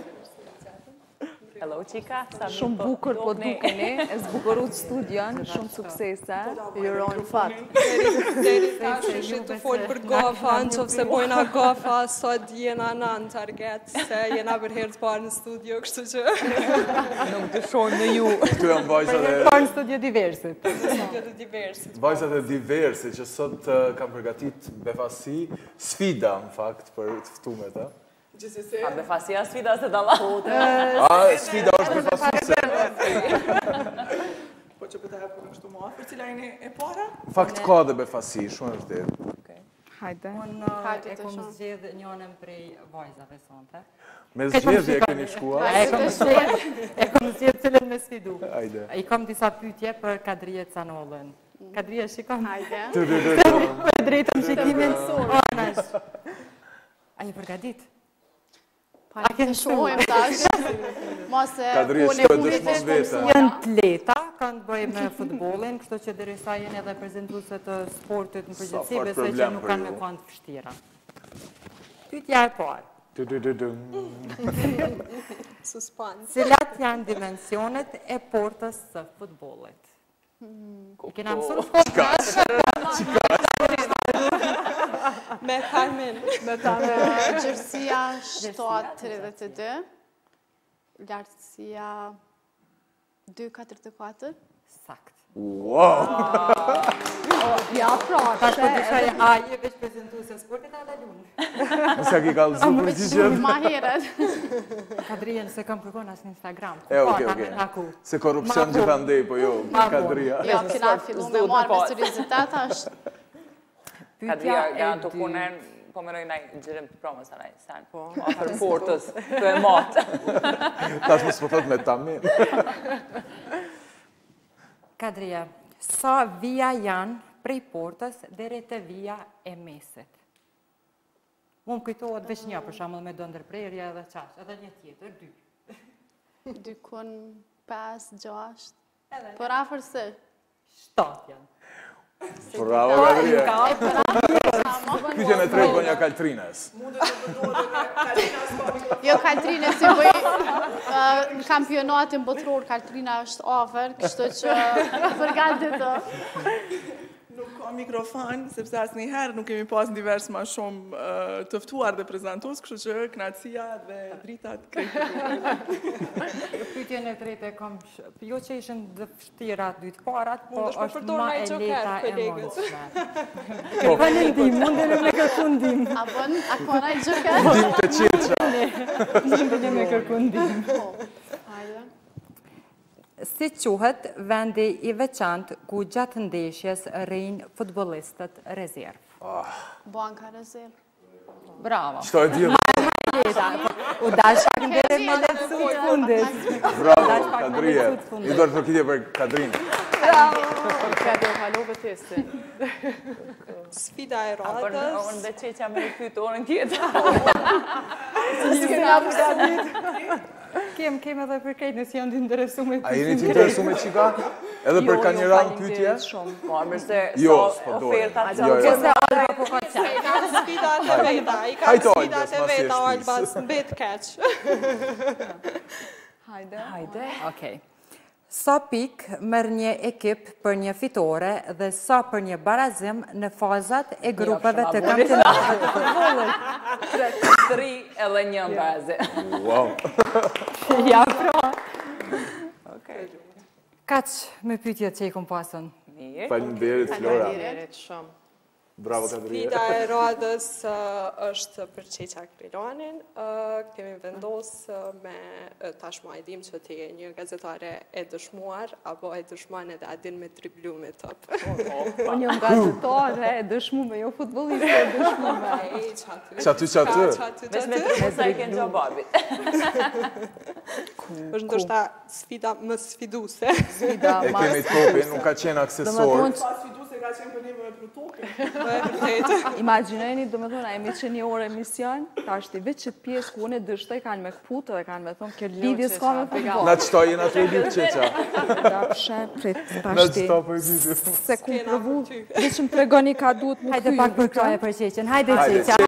Hello, qika. Shumë bukur po dukeni, e zbukurut studion, shumë suksese. Jurojnë fat. se ju të folë për gafa, në qofë se bojna gafa, sot jena në target, se jena për herë të parë në studio, kështu që... Nuk të shonë në ju. Këtu janë vajzat Parë në studio diversit. Vajzat e diversit që sot kam përgatit befasi, sfida në fakt për të ftumet, a? Gjithsesi. A befasia sfida se dalla. Sfida është befasuse. Po që për të hapur në kështu më afër, cila jeni e para? Në fakt ka dhe befasi, shumë është dhe. Hajde. Unë e kom zgjedhë njënën prej vajzave sonte. Me zgjedhje e keni shkuar? E kom zgjedhë cilën me sfidu. Hajde. I kom disa pyetje për Kadrije Canollën. Kadrije, shikon? Hajde. Për drejtëm shikimin. Anash. A je përgadit? A ke shohem tash. Mose Kadrije shto e dëshmon vete. Janë të leta, kanë të bëjë me futbolin, kështu që derisa jenë edhe prezentuse të sportit në përgjithësi, besoj që nuk kanë me kanë të vështira. Pyetja e parë. Suspans. Cilat janë dimensionet e portës së futbollit? I kena mësuar shkollë. Me Carmen. Gjërësia 732, lartësia 244. Sakt. Wow! Ja, pra, Tash po dyshoja, a je veç prezentuse sportit a lunë? Nëse ki kalëzu për gjithjet. Ma heret. Kadrija, nëse kam kërkon as në Instagram. Oke. Se korupcion gjithandej, po jo, Kadrija. Ja, kina fillu me marrë me seriositet është. Kadrija, janë të kunen, po më nëjë gjërim të promës anaj, sen. Afer portës, të e matë. Tash më s'pëtot me tamin. Kadrija, sa vija janë prej portës deri te vija e mesit? Unë kujtohet veç një, për shembull me do ndërprerje edhe qash, edhe një tjetër, 2. Dykun 5, 6. Për afër se? 7 janë. Bravo, Kadrija. Pyetjen e tretë bënja Kaltrines. Jo, Kaltrine, si bëj në kampionatin botror, Kaltrina është afër, kështu që përgatit të. Nuk ka mikrofon, sepse asnjëherë nuk kemi pas divers ma shumë të ftuar dhe prezentues, kështu që kënaqësia dhe dritat krejtë. Pyetjen e tretë kam, jo që ishin të vështira dy të parat, po Mundesh me është përdor më një e joker, lehta e kolegët. mundshme. Kërkoni ndim, mundeni me kërku ndim. A bën, a kona i gjëke? Ndim të qeqa. Mundeni me kërku ndim. Hajde. Si quhet vendi i veçantë ku gjatë ndeshjes rrinë futbollistët rezervë? Banka rezerv. Bravo. Qëto e djemë? U dash pak ndere me lefsu të fundit. Bravo, Kadrija. I dorë përkitje për Kadrinë. Kadrija kalove testin. Sfida e Unë radhës. dhe qeqa me i pytë orën tjetë. Kem edhe për krejt nësë janë të interesu me A jeni të interesu me qika? Edhe për ka një ranë pytje? Po, mërse Jo, sa s'po dojë. ofertat Jo, jo. Sfidat e veta, i ka Hajto, sfidat e Albas, veta, ma si Albas, në bet catch. Hajde. Okej. Sa pik merr një ekip për një fitore dhe sa për një barazim në fazat e grupeve të kampionatëve të futbollit? 3 edhe 1 baze. Wow. Ja, pra. Kaq me pyetjet që i kom pasën. Mirë. Faleminderit, Flora. Faleminderit shumë. Bravo, Kadrija. Sfida e radhës është për Qeqa Krilonin. Kemi vendos me tashma e dim që ti je një gazetare e dëshmuar, apo e dëshmuar edhe adin me driblu me top. Po një gazetare e dëshmume, jo futboliste e dëshmume. Qaty. Mes me të mësa i kënë gjo babit. është ndoshta sfida më sfiduse. Sfida E kemi topin, nuk ka qenë aksesor. Pas fidu se ka qenë për një me për topin. Imaginojeni, do me thonë, a emi që një orë emision, ta është i veç që pjesë ku unë e dështoj kanë me këputë dhe kanë me thonë, kjo lidhje s'ka me futbol. Na qëto jena të i lidhë qeqa. Da pëshe, prit, ta Na është qëto për i lidhë. se ku provu, dhe që më tregoni ka duhet më Hajde pak për kraje për qeqen. Hajde qeqa.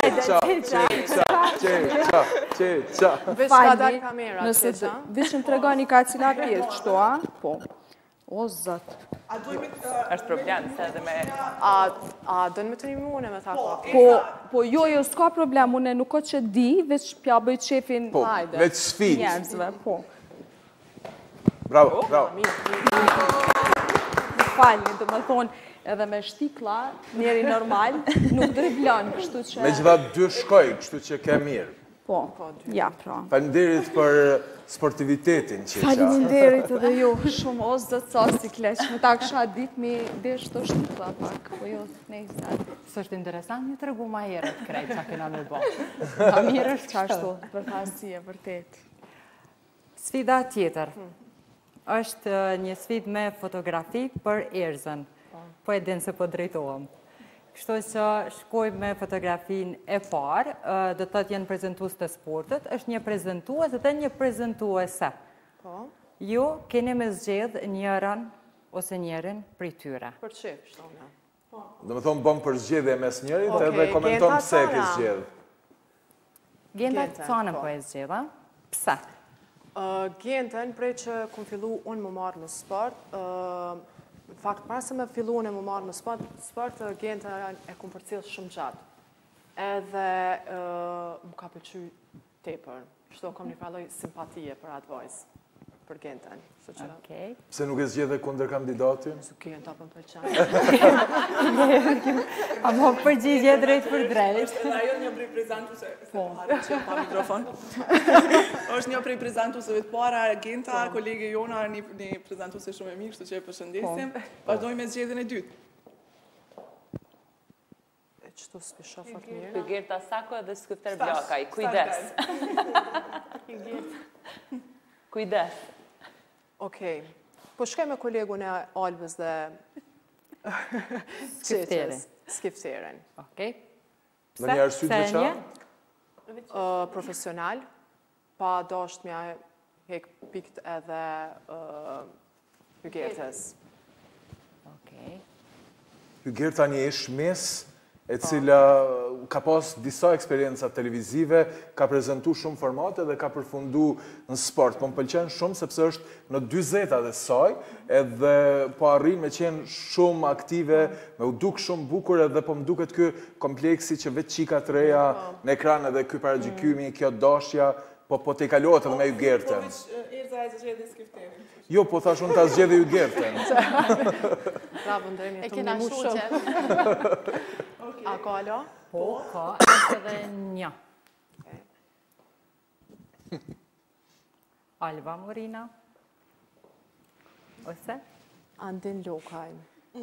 Veç ka dalë kamera, nëse qeqa. veç më tregoni ka cila pjesë, qëto, a? Po. O, zot. është problem, se edhe me... A dënë me të një mune me ta Po, jo, s'ka problem, une nuk o që di, veç pja bëjt qefin Po, veç sfit. njerëzve, po. Bravo, bravo. Falni, do me thonë, edhe me shtikla, njeri normal, nuk driblon, kështu që... Me gjitha dy shkoj, kështu që ke mirë. Po, ja, pra. Faleminderit për sportivitetin që Faleminderit edhe ju, shumë o zëtë sa si kleq, me ta kësha dit mi desh të shtikla pak, po jo, nejse. Së është interesant, një të regu ma herët krejt që kena me bo. A mirë është qashtu, për fasie, vërtet. Sfida tjetër, është një sfid me fotografi për Erzën, po e dinë se po drejtohem. Kështu që shkoj me fotografin e parë, dhe të jenë prezentues të sportet, është një prezentues dhe një prezentuese. Ju keni me zgjedh njërën ose njerin për tyre. Për qef, shtona. Do me thonë bom për zgjedhje mes njerit edhe komenton pse ke zgjedh. Genta Canën po e zgjedha. Pse? Gentën, prej që kom fillu unë më marrë në sport, në fakt, para se me fillu unë më marrë në sport, Gentën e kom përcjellë shumë gjatë. Edhe më ka pëlqy tepër. Kështu kom një falloj simpatie për atë vajzë, për Gentën. Pse nuk e zgjedhe kundër kandidatin? Su Genta për më pëlqen. A më përgjigje drejt për drejt. Edhe ajo një prej prezentuse, po, që pa mikrofon. Është një prej prezentuseve të para, Genta, kolege jona, një prezentuse shumë e mirë, kështu që e përshëndesim. Vazhdojmë me zgjedhjen e dytë. E qëtu s'pisha fort mirë. Hygirta Sako dhe Skëfter Blakaj, kujdes. Kujdes. Okej. Po shkaj me kolegun e Albës dhe Skifterin. Okej. Në një arsye të veçantë? Profesional, pa dasht mja hek pikt edhe Hygertës. Okej. Hygerta një ish mes, e cila ka pas disa eksperienca televizive, ka prezentu shumë formate dhe ka përfundu në sport. Po më pëlqen shumë sepse është në 20 e saj, edhe po arrin me qenë shumë aktive, me u duk shumë bukur edhe po më duket ky kompleksi që vetë qika të reja në ekran edhe ky paragjykimi, kjo dashja, po te kalohet edhe me Hygertën. Erza e zgjedhë Skifterin. Jo, po thash unë ta zgjedhë Hygertën. Bravo, ndrejmë, E kena shoqe. A ka alo? Po, ka, është edhe një. Alba Morina. Ose? Andin Lokaj.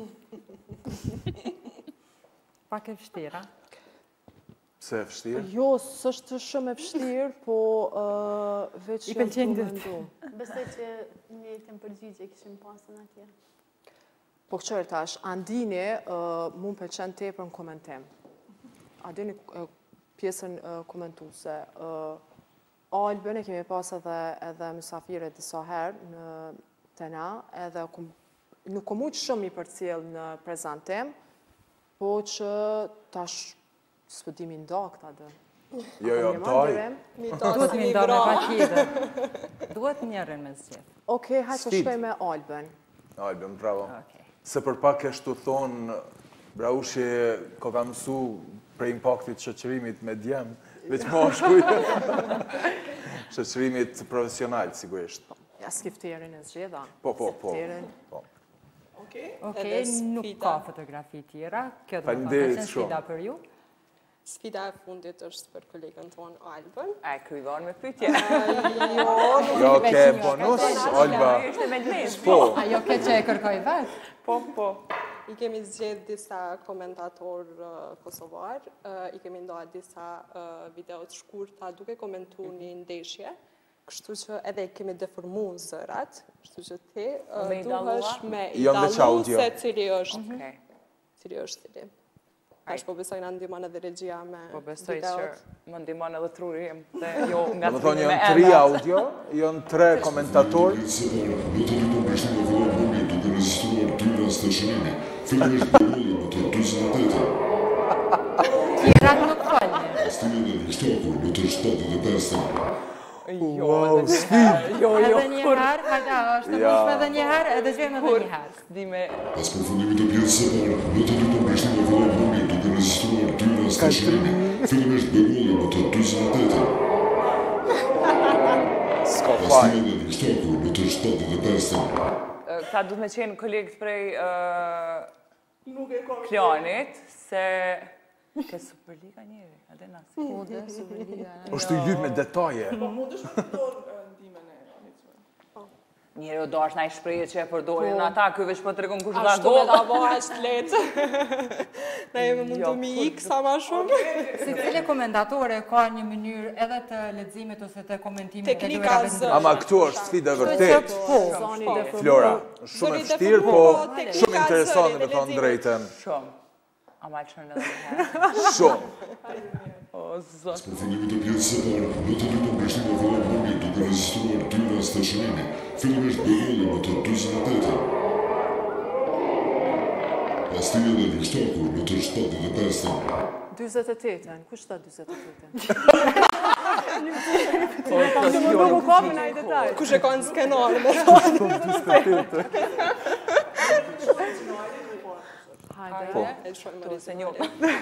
Pak e vështira. Pse e vështirë? Jo, s'është shumë e vështirë, po veç I pëlqen mendu. Besoj që një të përgjigje kishim pasën atje. Po qërë tash, Andini mu më pëlqen tepër në komentim. Andini pjesën komentuse. Albën e kemi pas edhe mysafire disa herë në tena, edhe nuk kom ujtë shumë i përcjell në prezentim, po që tash s'pëdimi nda këta dë. Jo, taj. Duhet mi nda me pa tjetër. Duhet njërën me zgjedh. Okej, hajtë të shkoj me Albën. Albën, bravo. Okej. Se për pak e shtu thonë, Braushi ko ka mësu prej impaktit shoqërimit me djemë, veç mashkuj. Shoqërimit profesional, sigurisht. Ja, Skifterin e zgjedha. Po. Okej, nuk ka fotografi tjera. Kjo do të Faleminderit qenë shumë. sfida për ju. Sfida e fundit është për kolegën tonë Albën. E, kjo i vanë me pytje. Jo, ke bonus, Alba. Ishte me lmes. Po, Ajo ke që e kërkoj vetë. Po. I kemi zgjedh disa komentatorë kosovar, i kemi ndoa disa video të shkurta duke komentu një ndeshje, kështu që edhe kemi deformu në zërat, kështu që ti duhesh me i Janë veç dalu audio. se cili është cili. Tash po besoj na ndihmon edhe regjia me Po besoj videot. që më ndihmon edhe truri im, dhe jo nga do më thonë truri me janë 3 emrat. audio, janë 3 komentatorë. Motori ishte në vërë duke rezistruar tyra stashërimi. Fillimisht periudhën motor 48. Tjerat nuk falë. Stili dhe Rikstokur motor 75 tani. Wow, sfidë! Edhe njëherë, hajda, është të mushme edhe njëherë, edhe gjejmë edhe njëherë. Pas përfundimit të pjesës së parë, në të lutem Prishtina fillon humbje duke rezistruar tyra stashënimi. Fillimisht Begulli në të 48-ën. Pastaj edhe Rishtaku në të 75-ën. Këta du me qenë kolegët prej Planit, se... Ke Superliga njëri, edhe nësë. është i lyp me detaje. Njëri o dash na i shpreje që e përdorin ata, këj veç po të regon kush dha Ashtu gol. me da bëha është letë. Ne jemi mundu mi ikë sa ma shumë. Si cili komendatore ka një mënyrë edhe të leximit ose të komentimit të Teknika zë. Ama këtu është sfida e vërtet. Flora, shumë e vështirë, po shumë interesante me thonë drejtën. Shumë. Ama qërën edhe njëherë. Shumë. O, zot. Përfundimit të pjesës së parë, në të lutem Prishtina fillon humbje duke rezistruar tyra stashënimi. Fillimisht Begulli në të 48-ën. Pastaj edhe Rishtaku në të 75-ën. 48-ën, kush ta 48-ën? Nuk u kopë në i detaj. Kush e ka në skenar me thonë. E shumë më rrisë një.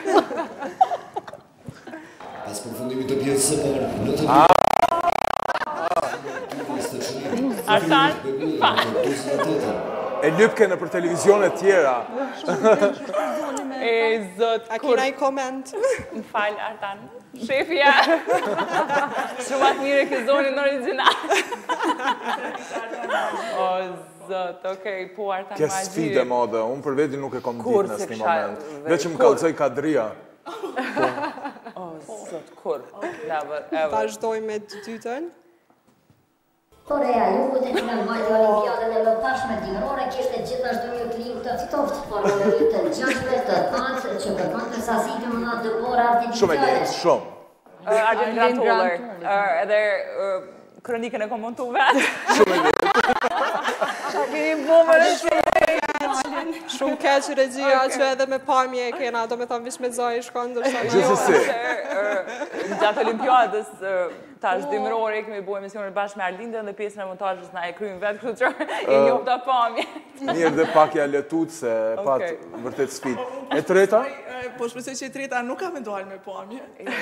Pas përfundimit të pjesës së parë, në të lutem Artan? E lypke në për televizionet tjera. E, zot, A kina i koment? Më falë, Artan. Shefja. Shumë atë mire ke zonin në original. O, zot, okej, po Artan Ke ma sfide gjiri. madhe, unë për veti nuk e kom Kur ditë në se asnjë kisha moment. vetë- Veç më kallëzoj kadria. O, zot, kur? Never, ever. Vazhdoj me të dytën. Korea e Jugut e finalmojtë Olimpiadën e mëparshme dimërore kishte gjithashtu një klim të ftoft, por në të gjashme të thatë që kërkon të sasi të mëna të bora Shumë e artificiale. lehtë, shumë. Arden Grantuller. Edhe kronikën e kom montu vetë. Shumë keq regjia që edhe me pamje e kena, do me thamë vish me zaj shkon, ndërsa në Gjithsesi. Në gjatë Olimpiadës, tash dimërore, kemi bu emisionet bashkë me Arlindën dhe pjesën e montajës na e krymë vetë, kështu që e njofta pamje. Mirë dhe pak ja letut se pat vërtet sfidë. E treta? Po shpresoj që e treta nuk ka me dalë me pamje.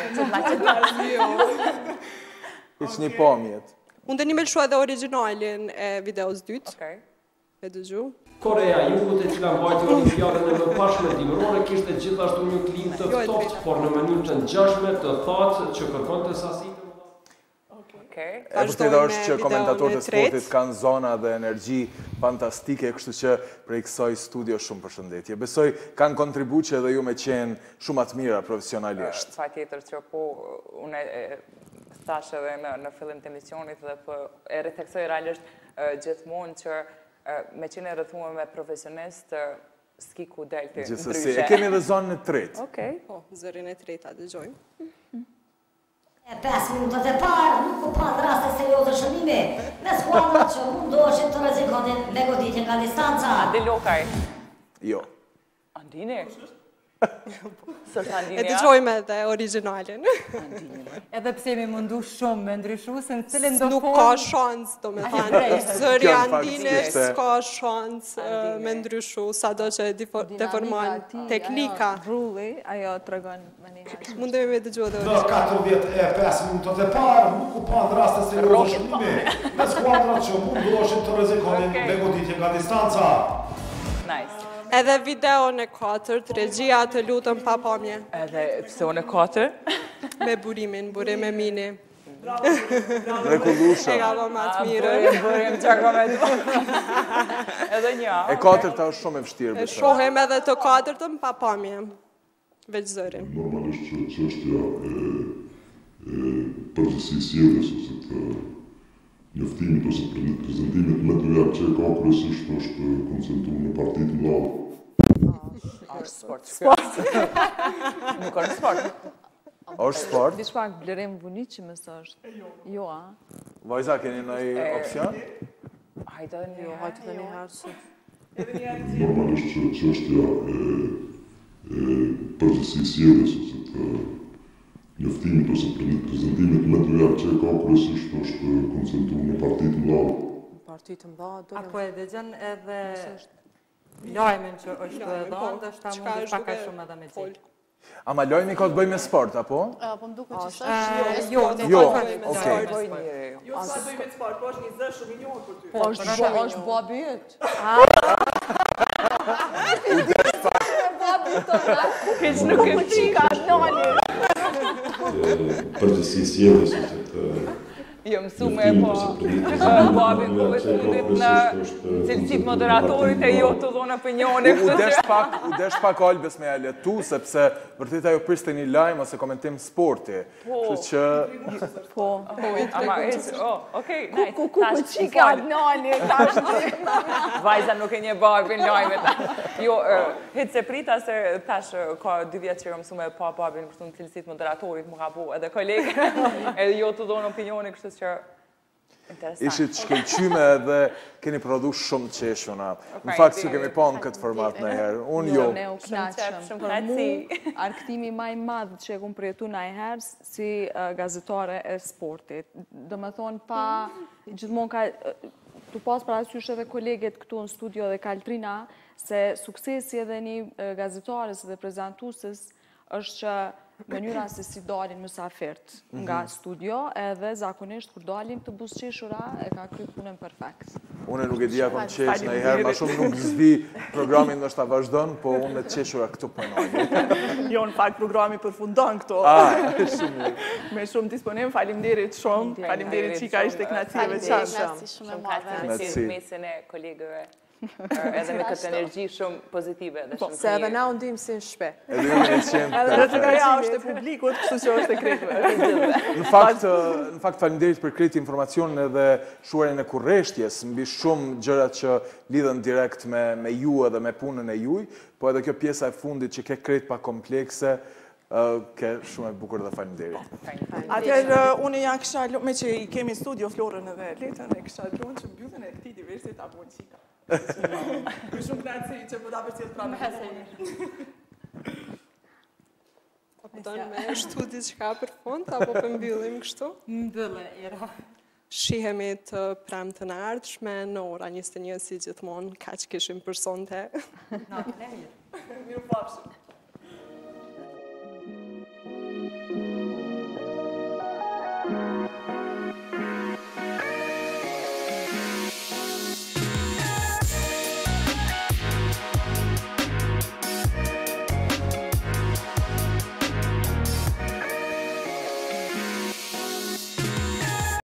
Hiç një pamjet. Unë dhe një me lëshua edhe originalin e videos dytë. Okej. E dëgju. Korea e Jugut e cila mbajti Olimpiadën e mëparshme dimërore kishte gjithashtu një klim të ftohtë, por në mënyrë të ngjashme të thatë që kërkonte sasi të Okej. E vërtet është që komentatorët e sportit kanë zona dhe energji fantastike, kështu që prej kësaj studio shumë përshëndetje. Besoj kanë kontribuar që edhe ju me qenë shumë atë mira profesionalisht. Pa tjetër që po, unë thash edhe në fillim të emisionit dhe po e retheksoj realisht gjithmonë që me qenë rrëthuar me profesionist, s'ki ku delti Gjithsesi, ndryshe. e kemi edhe zonën e tretë. Okej. Po, zërin e treta dëgjojmë. E 5 minutët e parë nuk u pat raste serioze shënimi me skuadrat që mundoheshin të rrezikonin me goditje nga distanca. Adi Lokaj. Jo. Andini? Sërta Andini, E dëgjojmë edhe originalin. Edhe pse mi mundu shumë me ndryshu, se në cilin do Nuk ka shans, do me thanë. Zëri Kjo në fakt Andinës ishte- s'ka shans me ndryshu, sa do që deformon teknika. Rulli, ajo të regon me një herë. Mundemi me dëgju edhe Në 45 minutët e parë nuk u pat raste serioze shënimi me skuadrat që mundoheshin të rrezikonin me goditje nga distanca. Nice. Edhe videon e 4, regjia të lutëm pa pamje. Edhe pse unë e 4? Me burimin, burim e mini. Mrekullueshëm. E ka vë më të mirë. Bërim çka me të. Edhe një. E katërta është shumë e vështirë. E besoj. shohem edhe të katërtën pa pamje. Veç zërin. Normalisht që çështja e përgjithësisë sjelljes ose të njoftimit ose prezantimit me të që ka kryesisht është koncentruar në partitë mëdha. Është sport. Nuk është sport. Është sport? Diçka blerim vuniqi më së është. Jo, a? Vajza, keni ndonjë opsion? Hajde edhe një. Hajde edhe një herë se. Normalisht që çështja e përgjithësisë sjelljes ose të njoftimit ose prezantimit me të jarë që ka kryesisht është koncentruar në partitë mëdha. Partitë mëdha, apo e dëgjon edhe lajmin që është dhënë, ndoshta mund të pak a shumë edhe me gjithë. Ama lojmi ka të bëjë me sport, apo? Po më duket që është Jo, okej. Jo, s'ka të bëjë me sport, po është 20 milion për ty. Po është babi yt. Babi tonë. Hiç nuk e çika nani. Përgjithsisht jemi sepse Jo mësume po babin po vetundit në cilësit moderatorit e jo të dhona opinione. U desh pak Albes me letu, sepse vërtet ajo priste një lajm ose komentim sporti. Kështu që... Po, ama okej, nice. Ku qika nani, tash Vajza nuk e një babin lajmet. Jo, hitë se prita se tash ka 2 vjetë që mësume pa babin kështu në cilësit moderatorit më ka bu edhe kolegë, edhe jo të dhona opinione kështu që ishit shkelqyme edhe keni prodhu shumë qeshuna. Në fakt që kemi pa në këtë format në herë. Unë jo. Ne u knaqëm. Për mu, arktimi maj madhë që e kumë përjetu në herë si gazetare e sportit. Dë me thonë pa, gjithmonë ka, të pas për asysh edhe koleget këtu në studio dhe Kaltrina, se suksesi edhe një gazetares dhe prezentusis është që mënyra se si dalin mësafirt nga studio edhe zakonisht kur dalin të busqeshura e ka kry punën perfekt. Unë nuk e dija kom qesh në i herë, ma shumë nuk zdi programin nështë ta vazhdon, po unë me të qeshura këtu përnojnë. Jo, në fakt programi përfundon këto. Me shumë disponim, falimderit shumë, falimderit qika ishte knacive qanë. Shumë mesin e kolegëve. Edhe me këtë energji shumë pozitive dhe shumë se edhe na undim si në shpe. Edhe që ka ja është e publikut, kështu që është e kretëve. Në fakt, falimderit për kreti informacionin edhe shuarin e kurreshtjes, mbi shumë gjërat që lidhen direkt me ju edhe me punën e juj, po edhe kjo pjesa e fundit që ke kret pa komplekse, ke shumë e bukur dhe falimderit. Atëherë, unë ja kësha, me që i kemi studio Florën edhe Letën, e kësha dronë që mbyllën e këti diversit apo në qika. Më shumë knaci që po da përcjell pranë telefonit. Apo tonë me shtu diçka për fund, apo për mbyllim kështu? Mbyllë, Ira. Shihemi të premtën e ardhshme në ora 21 si gjithmonë, kaq kishim për sonte. Natën e mirë. Mirupafshim.